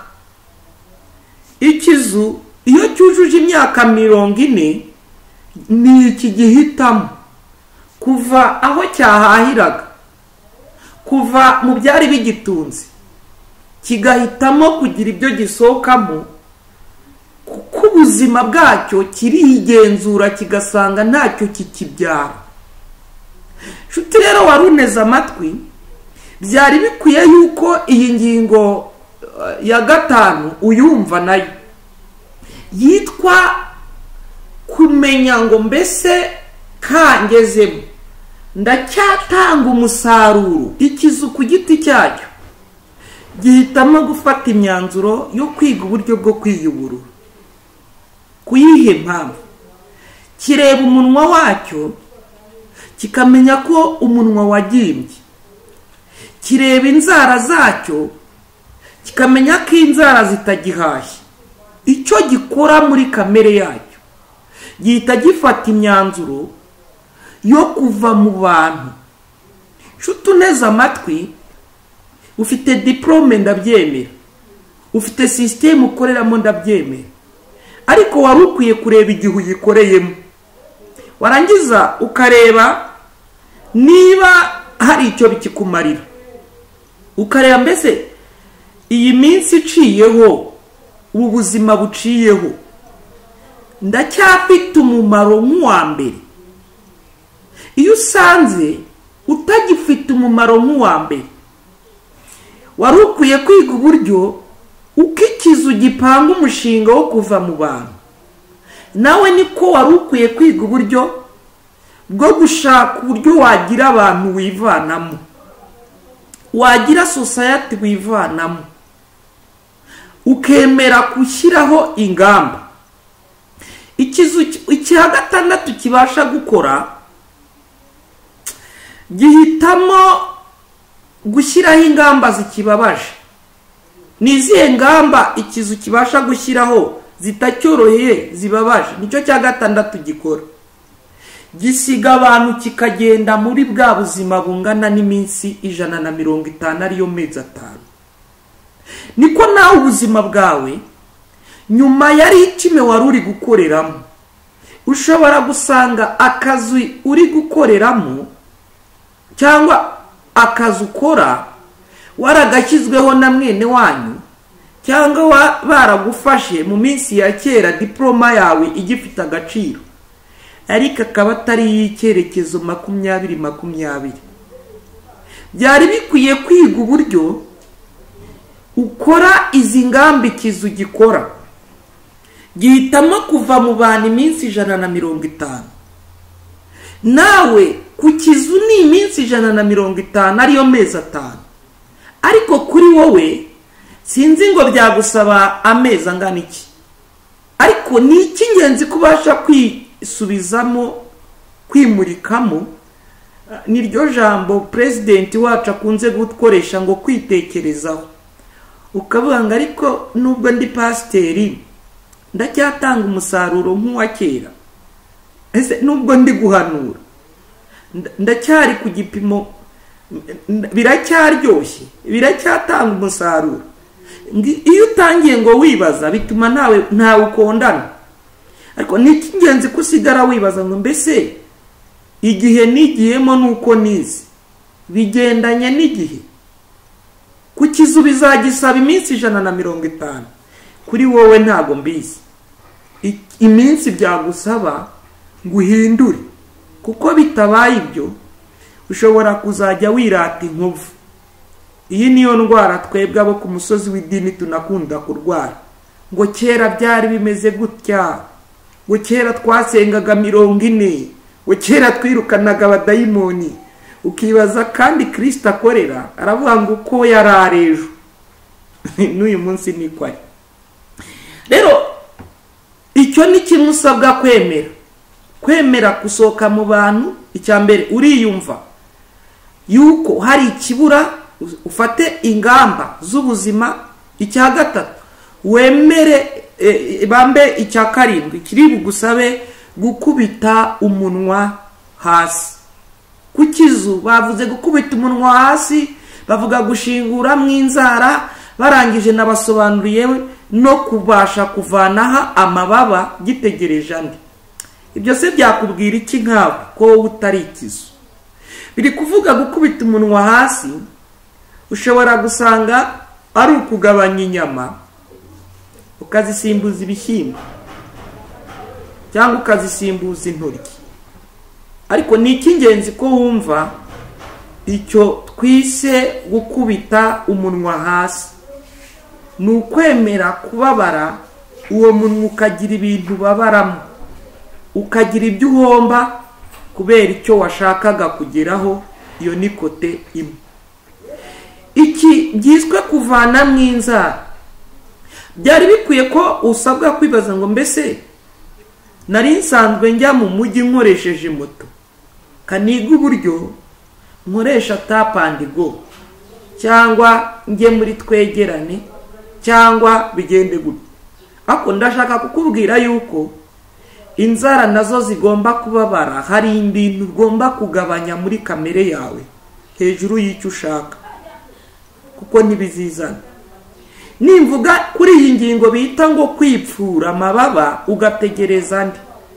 [SPEAKER 2] Ikizu iyo cyujuje imyaka 40 ni iki gihitamo kuva aho cyahahiraga, kuva mu byari bigitunze, kigahitamo kugira ibyo gisohokamo, kuko ubuzima bwacyo kirigenzura kigasanga ntacyo kikibyara. Nshuti rero waruneze amatwi, byari bikwiye yuko iyi ngingo ya 5 uyumva nayo, yitwa kumenya ngo mbese kangezemo ndacyatanga umusaruro. Ikizu ku giti cyacyo gihitamo gufata imyanzuro yo kwiga uburyo bwo kwiyuburura. Kuyihe mpamvu? Kireba umunwa wacyo kikamenya ko umunwa wagimbye, kireba inzara zacyo kikamenya ko inzara zitagihashye. Icyo gikora muri kamere yacyo, gihita gifata imyanzuro yo kuva mu bantu. Nshuti uneze amatwi, ufite diplome ndabyemera, ufite system ukoreramo ndabyemera, ariko wari ukwiye kureba igihe uyikoreyemo, warangiza ukareba niba hari icyo bikikumarira, ukareba mbese iyi minsi iciyeho, ubu buzima buciyeho, ndacyafite umumaro nk'uwa mbere. Iyo usanze utagifite umumaro nk'uwa mbere, wari ukwiye kwiga uburyo ukikizu gipanga umushinga wo kuva mu bantu. Nawe niko wari ukwiye kwiga uburyo bwo gushaka uburyo wagira abantu wivanamo, wagira society wivanamo. ukemera gushyiraho ingamba. Ikizu icya gatandatu kibasha gukora gihitamo gushyiraho ingamba zikibabaje. Ni izihe ngamba ikizu kibasha gushyiraho zitacyoroheye zibabaje? Nicyo cya gatandatu gikora. Gisiga abantu kikagenda muri bwa buzima bungana n'iminsi 150 ariyo mezi 5. Niko nawe ubuzima bwawe nyuma yari ikime wari uri gukoreramo, ushobora gusanga akazu uri gukoreramo cyangwa akazu ukora waragashyizweho na mwene wanyu, cyangwa baragufashe mu minsi ya kera diploma yawe igifite agaciro, ariko akaba atari y'icyerekezo 2020. Byari bikwiye kwiga uburyo ukora izi ngamba ikizu gikora. Gihitamo kuva mu bantu iminsi 150. Nawe ku kizu ni iminsi 150 ariyo mezi 5. Ariko kuri wowe sinzi ngo byagusaba amezi angana iki. Ariko ni icy'ingenzi kubasha kwisubizamo, kwimurikamo. Niryo jambo president wacu akunze gukoresha ngo kwitekerezaho. Ukavuga ngo ariko nubwo ndi pasiteri ndacyatanga umusaruro nk'uwa kera. Ese nubwo ndi guhanura ndacyari ku gipimo, biracyaryoshye, biracyatanga umusaruro. Iyo utangiye ngo wibaza bituma ntawe ukondana. Ariko ni icy'ingenzi kusigara wibaza ngo mbese igihe nigiyemo nuko nizi bigendanye n'igihe. Kukizu bizagisaba iminsi 150. Kuri wowe ntago mbizi iminsi byagusaba nguhindure, kuko bitabaye ibyo ushobora kuzajya wirata inkovu. Iyi niyo ndwara twebwe abo ku musozi w'idini tunakunda kurwara, ngo kera byari bimeze gutya, ngo kera twasengaga 40, ngo kera twirukanaga abadayimoni. Ukibaza kandi Kristo akorera aravuga ngo uko yararejo n'uyu munsi ni kwari. Rero icyo ni kimusabwa kwemera gusohoka mu bantu. Icyambere uriyumva yuko hari ikibura, ufate ingamba z'ubuzima. Icya gatatu wemere bambe icya karindwi kiri bugusabe gukubita umunwa hasi. Kukizu bavuze gukubita umunwa hasi, bavuga gushingura mu inzara, barangije nabasobanuriye no kubasha kuvanaha amababa gitegereje andi. Ibyo se byakubwira iki nkawe ko utari ikizu? Biri kuvuga gukubita umunwa hasi, ushobora gusanga ari ukugabanya inyama ukazisimbuza ibishyimbo cyangwa ukazisimbuza intoryi. Ariko ni icy'ingenzi ko wumva icyo twise gukubita umunwa hasi. Ni ukwemera kubabara, uwo munwa ukagira ibintu babaramo, ukagira ibyo uhomba kubera icyo washakaga kugeraho. Iyo ni kote imwe. Iki byiswe kuvana mu inzara. Byari bikwiye ko usabwa kwibaza ngo mbese nari nsanzwe njya mu mujyi nkoresheje moto, kaniga uburyo nkoresha tap and go, cyangwa njye muri twegerane, cyangwa bigende gutyo. Ako ndashaka kukubwira yuko inzara nazo zigomba kubabara. Hari ibintu ugomba kugabanya muri kamere yawe hejuru y'icyo ushaka, kuko ntibizizana. Nimvuga kuri iyi ngingo bita ngo kwipfura amababa ugategereza andi,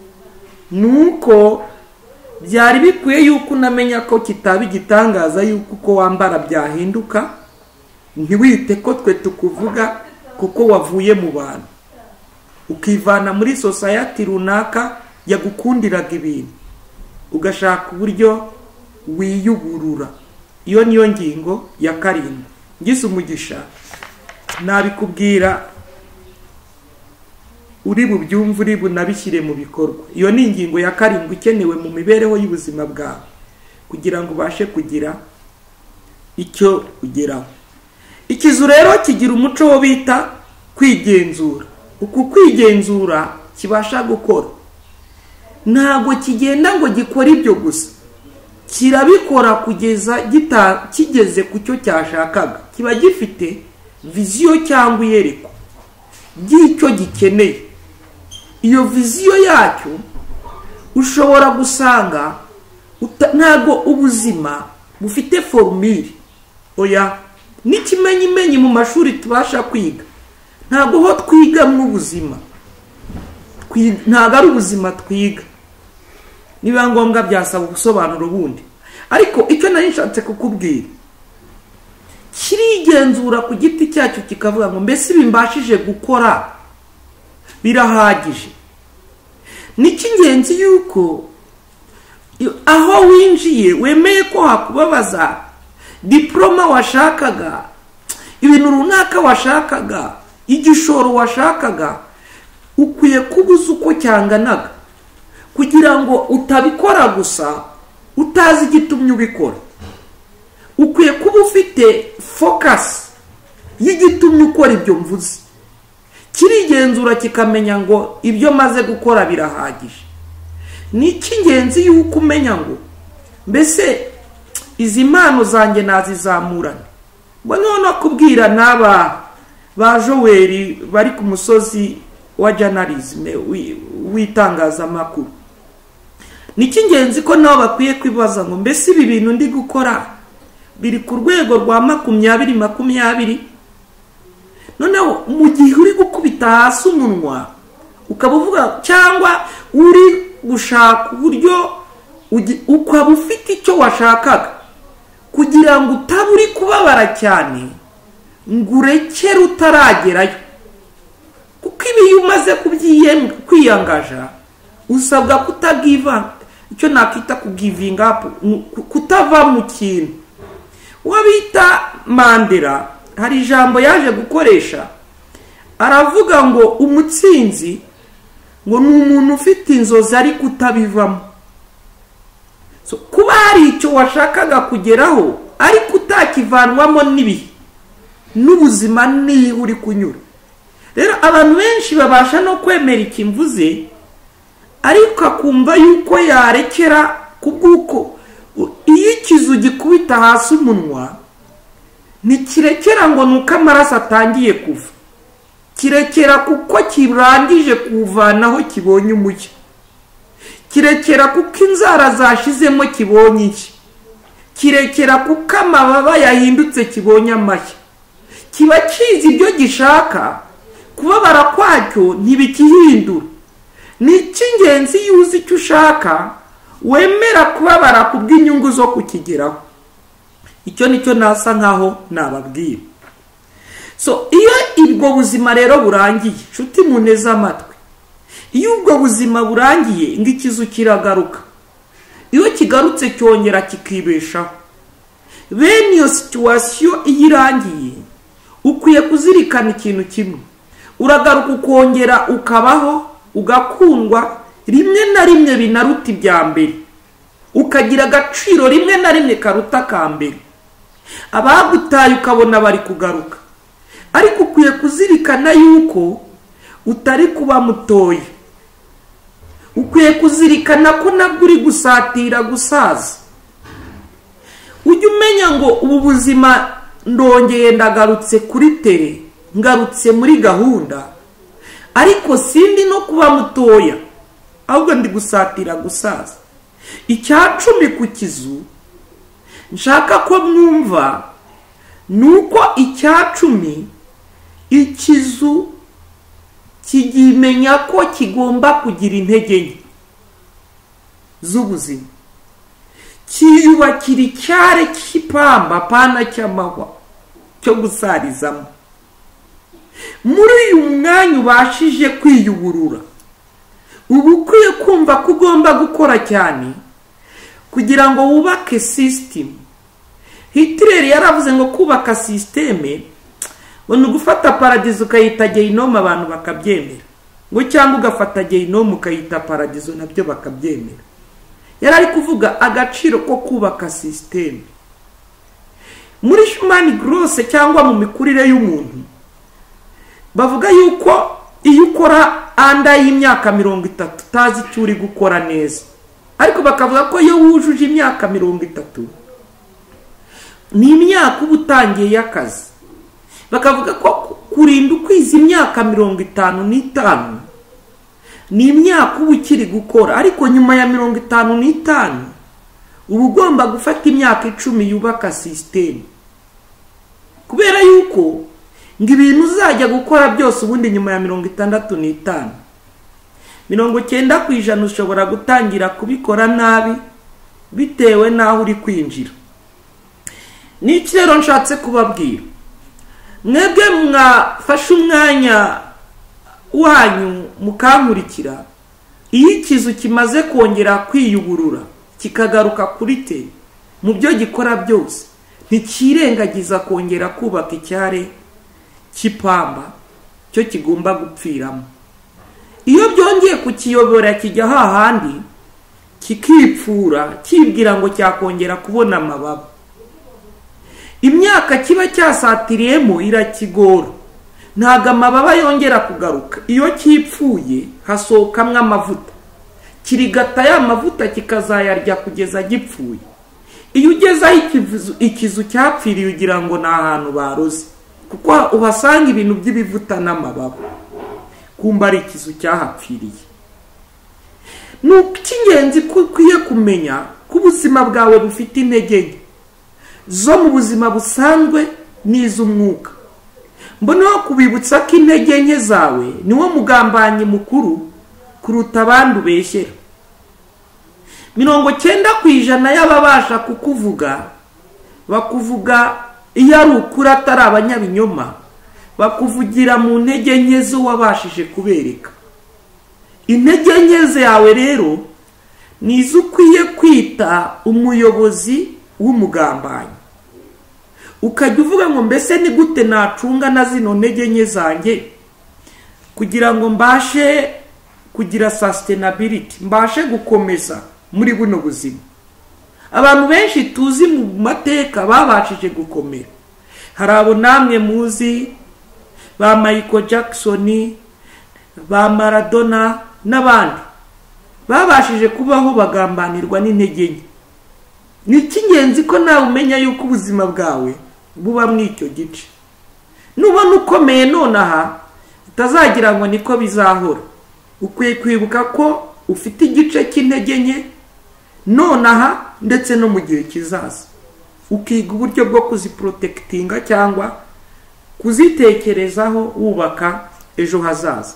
[SPEAKER 2] nuko byari bikwiye yuko unamenya ko kitaba igitangaza yuko uko wambara byahinduka. Ntiwite ko twe tukuvuga kuko wavuye mu bantu ukivana muri society runaka yagukundiraga ibintu, ugashaka uburyo wiyuburura. Iyo niyo ngingo ya karindwi. Ngise umugisha nabikubwira uri bubyumva, uri bunabishyire mu bikorwa. Iyo ni ingingo ya karindwi ikenewe mu mibereho y'ubuzima bwawe kugira ngo ubashe kugira icyo ugeraho. Ikizu rero kigira umuco wo bita kwigenzura. Uku kwigenzura kibasha gukora ntabwo kigenda ngo gikora ibyo gusa, kirabikora kugeza kigeze ku cyo cyashakaga. Kiba gifite viziyo cyangwa iyerekwa ry'icyo gikeneye. Iyo viziyo yacyo ushobora gusanga ntabwo ubuzima bufite formule. Oya, n'ikimenyimenyi mu mashuri tubasha kwiga ntabwo ho twiga mu buzima, ntabwo ari ubuzima twiga. Niba ngombwa byasaba ubusobanuro bundi, ariko icyo nari nshatse kukubwira, kirigenzura ku giti cyacyo kikavuga ngo mbese bimbashije gukora birahagije. N'icy'ingenzi yuko aho winjiye wemeye ko hakubabaza diploma washakaga, ibintu runaka washakaga, igishoro washakaga, ukwiye kubuza uko cyanganaga kugira ngo utabikora gusa utazi igitumye ubikora. Ukwiye kuba ufite focus y'igitumye ukora ibyo mvuze. Kirigenzura kikamenya ngo ibyo maze gukora birahagije. N'icy'ingenzi yuko umenya ngo mbese izi mpano zanjye nazizamurana. Mbona no kubwira n'aba ba Joel bari ku musozi wa journalism w'itangazamakuru. N'icy'ingenzi ko nabo bakwiye kwibaza ngo mbese ibi bintu ndi gukora biri ku rwego rwa 2020. Noneho mu gihe uri gukubita hasi umunwa ukaba uvuga cyangwa uri gushaka uburyo ukaba ufite icyo washakaga kugira ngo utaburi kubabara cyane ngo urekere utaragerayo, kuko ibi umaze kwiyangaja usabwa kutagiva, icyo nakita kugivinga up, kutava mu kintu. Wabita Mandela hari ijambo yaje gukoresha, aravuga ngo umutsinzi ngo ni umuntu ufite inzozi ari kutabivamo. So kuba hari icyo washakaga kugeraho ariko utakivanwamo n'ibihe n'ubuzima ni uri kunyura. Rero abantu benshi babasha no kwemera ikimvuze ariko akumva yuko yarekera kubwuko iyo ikizu gikubita hasi umunwa ntikirekera ngo nuko amaraso atangiye kuva, kirekera kuko kirangije kuvanaho kibonye umucyo, kirekera kuko inzara zashizemo kibonye iki, kirekera kuko amababa yahindutse kibonye amashyi. Kiba kizi ibyo gishaka, kubabara kwacyo ntibikihindura. N'icy'ingenzi yuzi icyo ushaka wemera kubabara kubw'inyungu zo kukigeraho. Icyo nicyo nasa nkaho nababwira. So iyo ubwo buzima rero burangiye, nshuti muneze amatwi, iyo ubwo buzima burangiye ngo ikizu kiragaruka. Iyo kigarutse cyongera kikibeshaho. Bene iyo situation iyo irangiye ukwiye kuzirikana ikintu kimwe, uragaruka ukongera ukabaho, ugakundwa, rimwe na rimwe binaruta ibya mbere, ukagira agaciro rimwe na rimwe karuta ka mbere. Abagutaye ukabona bari kugaruka, ariko ukwiye kuzirikana yuko utari kuba mutoya. Ukwiye kuzirikana ko nabwo uri gusatira gusaza. Ujye umenya ngo ubu buzima ndongeye ndagarutse kuri tere, ngarutse muri gahunda, ariko sindi no kuba mutoya, ahubwo ndi gusatira gusaza. Icyacumi ku kizu nshaka ko mwumva nuko icyacumi ikizu kigimenya ko kigomba kugira intege nke z'ubuzima, kiyubakira icyare cy'ipamba pana cy'amahwa cyo gusarizamo. Muri uyu mwanya ubashije kwiyuburura, ubu ukwiye kumva ko ugomba gukora cyane kugira ngo wubake system. Hitler yaravuze ngo kubaka systeme ngo nugufata paradizo ukayita gehinomu abantu bakabyemera, ngo cyangwa ugafata gehinomu ukayita paradizo nabyo bakabyemera. Yarari kuvuga agaciro ko kubaka systeme. Muri human growth cyangwa mu mikurire y'umuntu bavuga yuko iyo ukora anda y'imyaka 30 utazi icyo uri gukora neza, ariko bakavuga ko iyo wujuje imyaka 30 ni imyaka uba utangiye y'akazi. Bakavuga ko kurinda ukwiza imyaka 55 ni imyaka uba ukiri gukora, ariko nyuma ya 55 uba ugomba gufata imyaka 10 yubaka system, kubera yuko ngo ibintu uzajya gukora byose ubundi nyuma ya 65 90% ushobora gutangira kubikora nabi bitewe naho uri kwinjira. N'iki rero nshatse kubabwira, mwebwe mwafashe umwanya wanyu mukankurikira, iyo ikizu kimaze kongera kwiyuburura kikagaruka kuri te mu byo gikora byose, ntikirengagiza kongera kubaka icyare cy'ipamba cyo kigomba gupfiramo. Iyo byongeye kukiyobora kijya hahandi kikipfura kibwira ngo cyakongera kubona amababa, imyaka kiba cyasatiriyemo irakigora, ntago amababa yongera kugaruka. Iyo kipfuye hasohokamwe amavuta, kirigata ya mavuta kikazayarya kugeza gipfuye. Iyo ugezaho ikizu cyapfiriye ugira ngo ni ahantu baroze, kuko uhasanga ibintu by'ibivuta n'amababa, kumba ari ikizu cyahapfiriye. N'ukingenzi ukwiye kumenya ko ubuzima bwawe bufite intege nke zo mu buzima busanzwe n'iz'umwuka. Mboneho kubibutsa ko intege nke zawe niwo mugambanyi mukuru kuruta abandi ubeshyera. 90% y'ababasha kukuvuga bakuvuga iyo ari ukuri atari abanyabinyoma, bakuvugira mu ntege nke zo wabashije kubereka. Intege nke zawe rero nizo ukwiye kwita umuyobozi w'umugambanyi, ukajya uvuga ngo mbese ni gute nacunga na zino ntege nke zanjye kugira ngo mbashe kugira sustainability, mbashe gukomeza muri buno buzima. Abantu benshi tuzi mu mateka babashije gukomera, hari abo namwe muzi ba Michael Jackson, ba Maradona n'abandi babashije kubaho bagambanirwa n'intege nke. Ni icy'ingenzi ko nawe umenya yuko ubuzima bwawe buba mw'icyo gice. Nubona ukomeye nonaha utazagira ngo niko bizahora, ukwiye kwibuka ko ufite igice cy'intege nke nonaha ndetse no mu gihe kizaza, ukiga uburyo bwo kuziprotectinga cyangwa kuzitekerezaho wubaka ejo hazaza.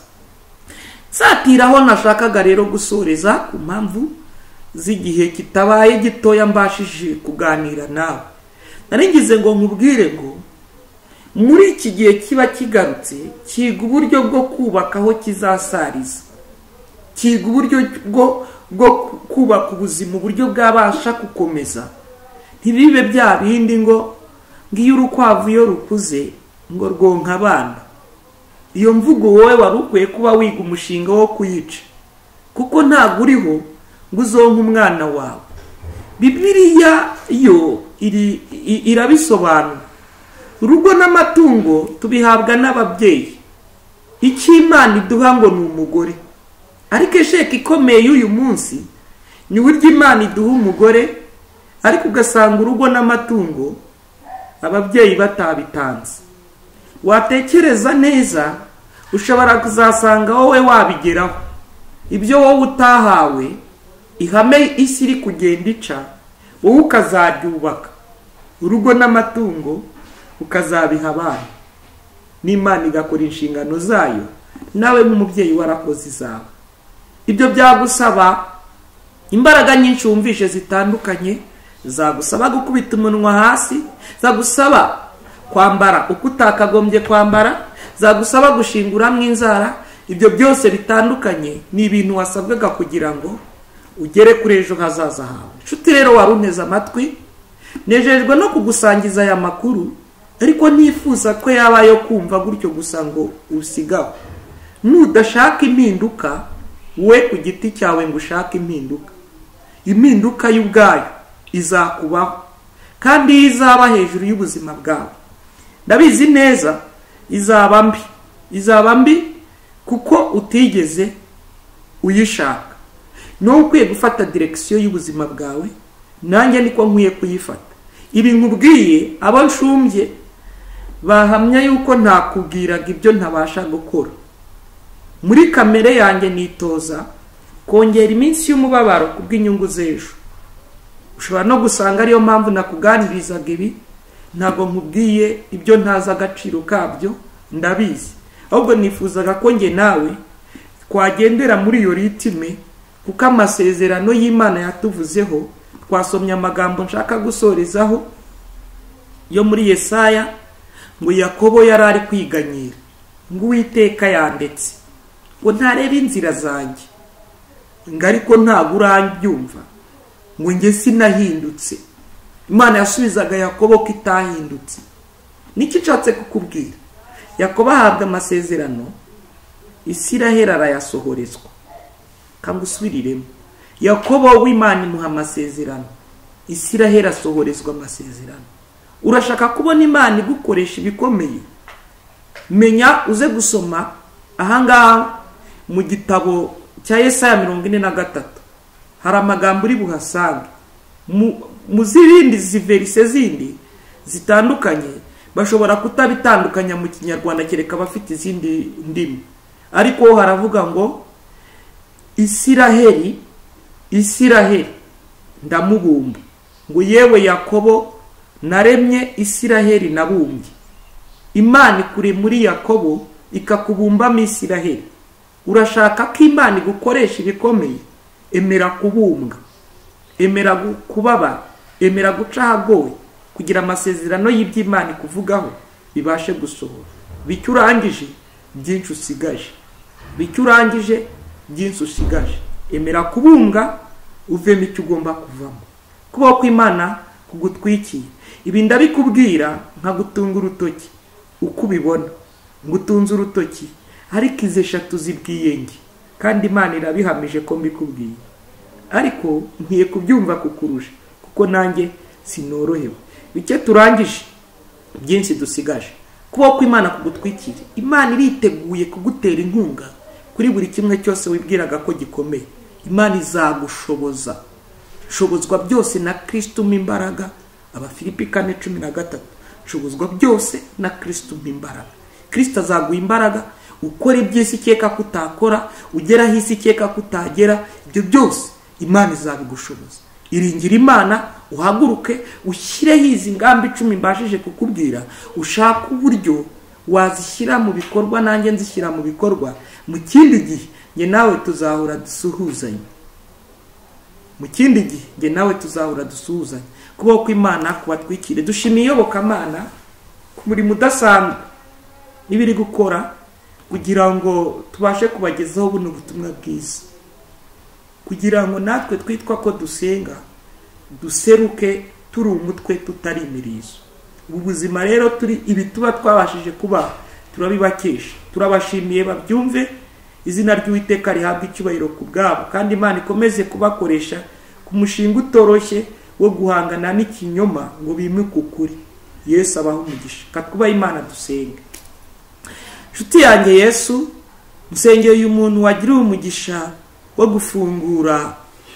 [SPEAKER 2] Satiraho nashakaga rero gusoreza ku mpamvu z'igihe kitabaye gitoya mbashije kuganira nawe. Naringize ngo nkubwire ngo muri iki gihe kiba kigarutse, kiga uburyo bwo kubakaho kizasariza, kiga uburyo bwo kubaka ubuzima uburyo bwabasha gukomeza, ntibibe bya bindi ngo ngiyo urukwavu iyo rukuze ngo rwonka abana. Iyo mvugo wowe wari ukwiye kuba wiga umushinga wo kuyica, kuko ntabwo uriho ngo uzonke umwana wawe. Bibiliya yo irabisobanura. Urugo n'amatungo tubihabwa n'ababyeyi, icyo Imana iduha ngo ni umugore. Ariko esheka ikomeye y'uyu munsi ni uburyo Imana iduha umugore, ariko ugasanga urugo n'amatungo ababyeyi batabitanze. Watekereza neza ushobora kuzasanga wowe wabigeraho ibyo wowe utahawe, ihame isi iri kugenda ica, wowe ukazaryubaka urugo n'amatungo ukazabiha abana, n'Imana igakora inshingano zayo, nawe nk'umubyeyi warakoze izawe. Ibyo byagusaba imbaraga nyinshi wumvishe zitandukanye, zagusaba gukubita umunwa hasi, zagusaba kwambara uko utakagombye kwambara, zagusaba gushinguramo inzara. Ibyo byose bitandukanye ni ibintu wasabwaga kugira ngo ugere kuri ejo hazaza hawe. Nshuti rero warunteze amatwi, nejejwe no kugusangiza aya makuru, ariko nifuza ko yabayo kumva gutyo gusa ngo usigaho. Nudashaka impinduka we ku giti cyawe ngo ushaka impinduka y'ubwayo izakubaho, kandi izaba hejuru y'ubuzima bwawe. Ndabizi neza izaba mbi, izaba mbi kuko utigeze uyishaka. Niwe ukwiye gufata direkisiyo y'ubuzima bwawe, nanjye niko nkwiye kuyifata. Ibi nkubwiye abo nshumbye bahamya yuko ntakubwiraga ibyo ntabasha gukora. Muri kamere yanjye nitoza kongera iminsi y'umubabaro kubw'inyungu z'ejo. Ushobora no gusanga ariyo mpamvu nakuganirizaga ibi, ntabwo nkubwiye ibyo ntazi agaciro kabyo, ndabizi. Ahubwo nifuzaga ko njye nawe twagendera muri iyo ritime, kuko amasezerano y'Imana yatuvuzeho. Twasomye amagambo nshaka gusorezaho yo muri Yesaya, ngo Yakobo yari ari kwiganyira, ngo Uwiteka yandetse, ngo ntarebe inzira zanjye, ngo ariko ntabwo urambyumva, ngo njye sinahindutse. Imana yasubizaga Yakobo ko itahindutse. Niki nshatse kukubwira? Yakobo ahabwa amasezerano, Isiraheli arayasohorezwa. Kangusubiriremo, Yakobo w'Imana imuha amasezerano, Isiraheli asohorezwa amasezerano. Urashaka kubona Imana igukoresha ibikomeye? Menya uze gusoma ahangaha mu gitabo cya Yesaya 43, hari amagambo uri buhasange. Mu zindi ziverise zindi zitandukanye bashobora kutabitandukanya mu Kinyarwanda kereka bafite izindi ndimi, ariko haravuga ngo Isiraheli ndamubumba, ngo yewe Yakobo naremye Isiraheli nabumbye. Imana ikure muri Yakobo ikakubumbamo Isiraheli. Urashaka ko Imana igukoresha ibikomeye? Emera kubumbwa, emera kubabara, emera guca ahagoye, kugira amasezerano y'iby'Imana ikuvugaho bibashe gusohora. Bityo urangije byinshi usigaje, bityo urangije byinshi usigaje. Emera kubumbwa uvemo icyo ugomba kuvamo. Kubaho kw'Imana kugutwikiye. Ibi ndabikubwira nkagutunga urutoki uko ubibona, ngutunze urutoki ariko izi 3 zibwiyenge, kandi Imana irabihamije ko mbikubwiye. Ariko nkiye kubyumva kukurusha, kuko nanjye sinorohewe. Bike turangije byinshi dusigaje. Kubaho kw'Imana kugutwikira. Imana iriteguye kugutera inkunga kuri buri kimwe cyose wibwiraga ko gikomeye. Imana izagushoboza. Shobozwa byose na Kristo m'imbaraga. Abafilipi 4:13. Shobozwa byose na Kristo m'imbaraga. Kristo azaguha imbaraga ukora iby'isi ikeka kutakora, ugera hisi ikeka kutagera. Ibyo byose Imana izabigushoboza. Iringira Imana, uhaguruke ushyireho izi ngambi 10 mbashije kukubwira, ushaka uburyo wazishyira mu bikorwa, nanjye nzishyira mu bikorwa. Mu kindi gihe nge nawe tuzahura dusuhuzanye. Mu kindi gihe nge nawe tuzahura dusuhuzanye. Kubaho kw'Imana kubatwikire. Dushimiye iyobokamana ku murimo udasanzwe n'ibiri gukora, kugira ngo tubashe kubagezaho buno butumwa bwiza, kugira ngo natwe twitwa ko dusenga duseruke turi umutwe tutari imirizo. Ubu buzima rero turi ibi tuba twabashije kuba turabibakesha. Turabashimiye babyumve. Izina ry'Uwiteka rihabwa icyubahiro ku bwabo, kandi Imana ikomeze kubakoresha ku mushinga utoroshye wo guhangana n'ikinyoma ngo bimuke ukuri. Yesu abaho umugisha. Katwubaha Imana dusenge. Nshuti yanjye Yesu, nsengeye uyu muntu wagira umugisha wo gufungura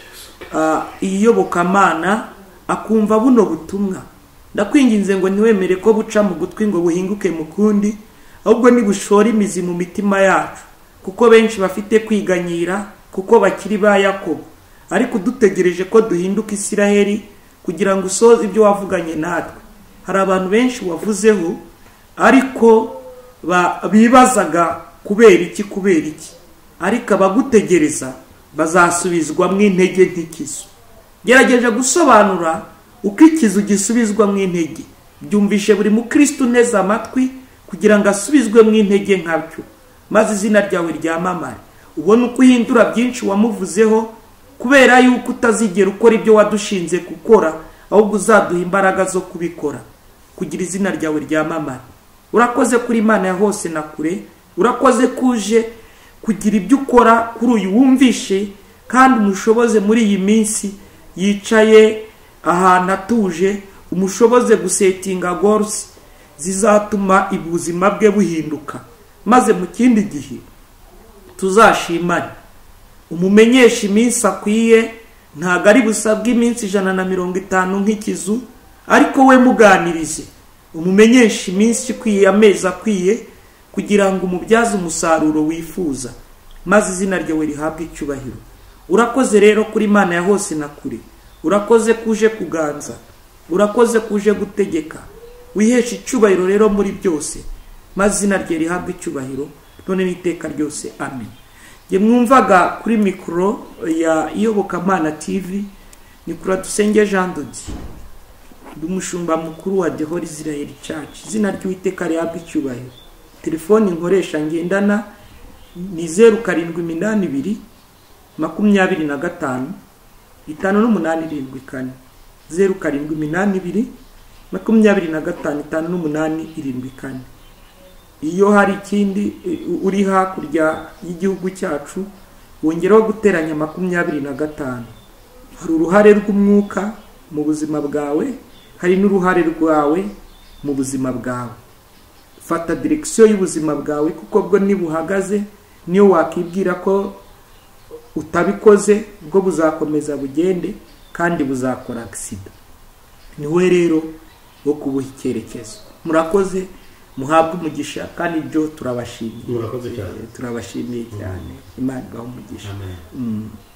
[SPEAKER 2] iyobokamana akumva buno butumwa. Ndakwinginze ngo ntiwemere ko buca mu gutwi ngo buhinguke mu kundi, ahubwo nibushora imizi mu mitima yacu, kuko benshi bafite kwiganyira kuko bakiri ba Yakobo, ariko dutegereje ko duhinduka Isiraheli kugira ngo usoze ibyo wavuganye natwe. Hari abantu benshi wavuzeho ariko bibazaga kubera iki, ariko abagutegereza bazasubizwa mu intege ntikizo. Gerageje gusobanura uko ikizu gisubizwa mu intege. Byumvishe buri mukristo neza amatwi kugira ngo asubizwe mu intege nkabyo, maze izina ryawe ryamamare. Ubone uko uhindura byinshi wamuvuzeho, kubera yuko utazigera ukora ibyo wadushinze gukora, ahubwo uzaduha imbaraga zo kubikora, kugira izina ryawe ryamamare. Urakoze kuri Imana ya hose na kure. Urakoze kuje kugira ibyo ukora kuri uyu wumvishe, kandi umushoboze muri iyi minsi yicaye ahantu atuje, umushoboze gusetinga goals zizatuma ubuzima bwe buhinduka. maze mu kindi gihe tuzashimane. Umumenyesha iminsi akwiye, ntabwo ari busabwe iminsi 150 nk'ikizu, ariko we muganirize umumenyesha iminsi ikwiye, amezi akwiye, kugira ngo umubyaze umusaruro wifuza, maze izina ryawe rihabwe icyubahiro. Urakoze rero kuri Imana ya hose na kure, urakoze kuje kuganza, urakoze kuje gutegeka, wihesha icyubahiro rero muri byose, maze izina ryawe rihabwe icyubahiro none n'iteka ryose, amen. Nge mwumvaga kuri mikoro ya Iyobokamana TV ni Kuradusenge Jean Dodi, ndi umushumba mukuru wa The Holy Israel Church. Izina ry'Uwiteka rihabwe icyubahiro. Telefoni nkoresha ngendana ni 0782 25 5874, 0782 25 5874. Iyo hari ikindi uri hakurya y'igihugu cyacu, wongeraho guteranya 25. Hari uruhare rw'umwuka mu buzima bwawe, hari n'uruhare rwawe mu buzima bwawe. Fata direction y'ubuzima bwawe, kuko bwo nibuhagaze niyo wakibwira ko utabikoze, bwo buzakomeza bugende kandi buzakora accident. Niwe rero wo kubuha icyerekezo. Murakoze, muhabwe umugisha, kandi byo turabashimiye.
[SPEAKER 1] Murakoze cyane.
[SPEAKER 2] Turabashimiye cyane. Imana ibahe umugisha.
[SPEAKER 1] Amen.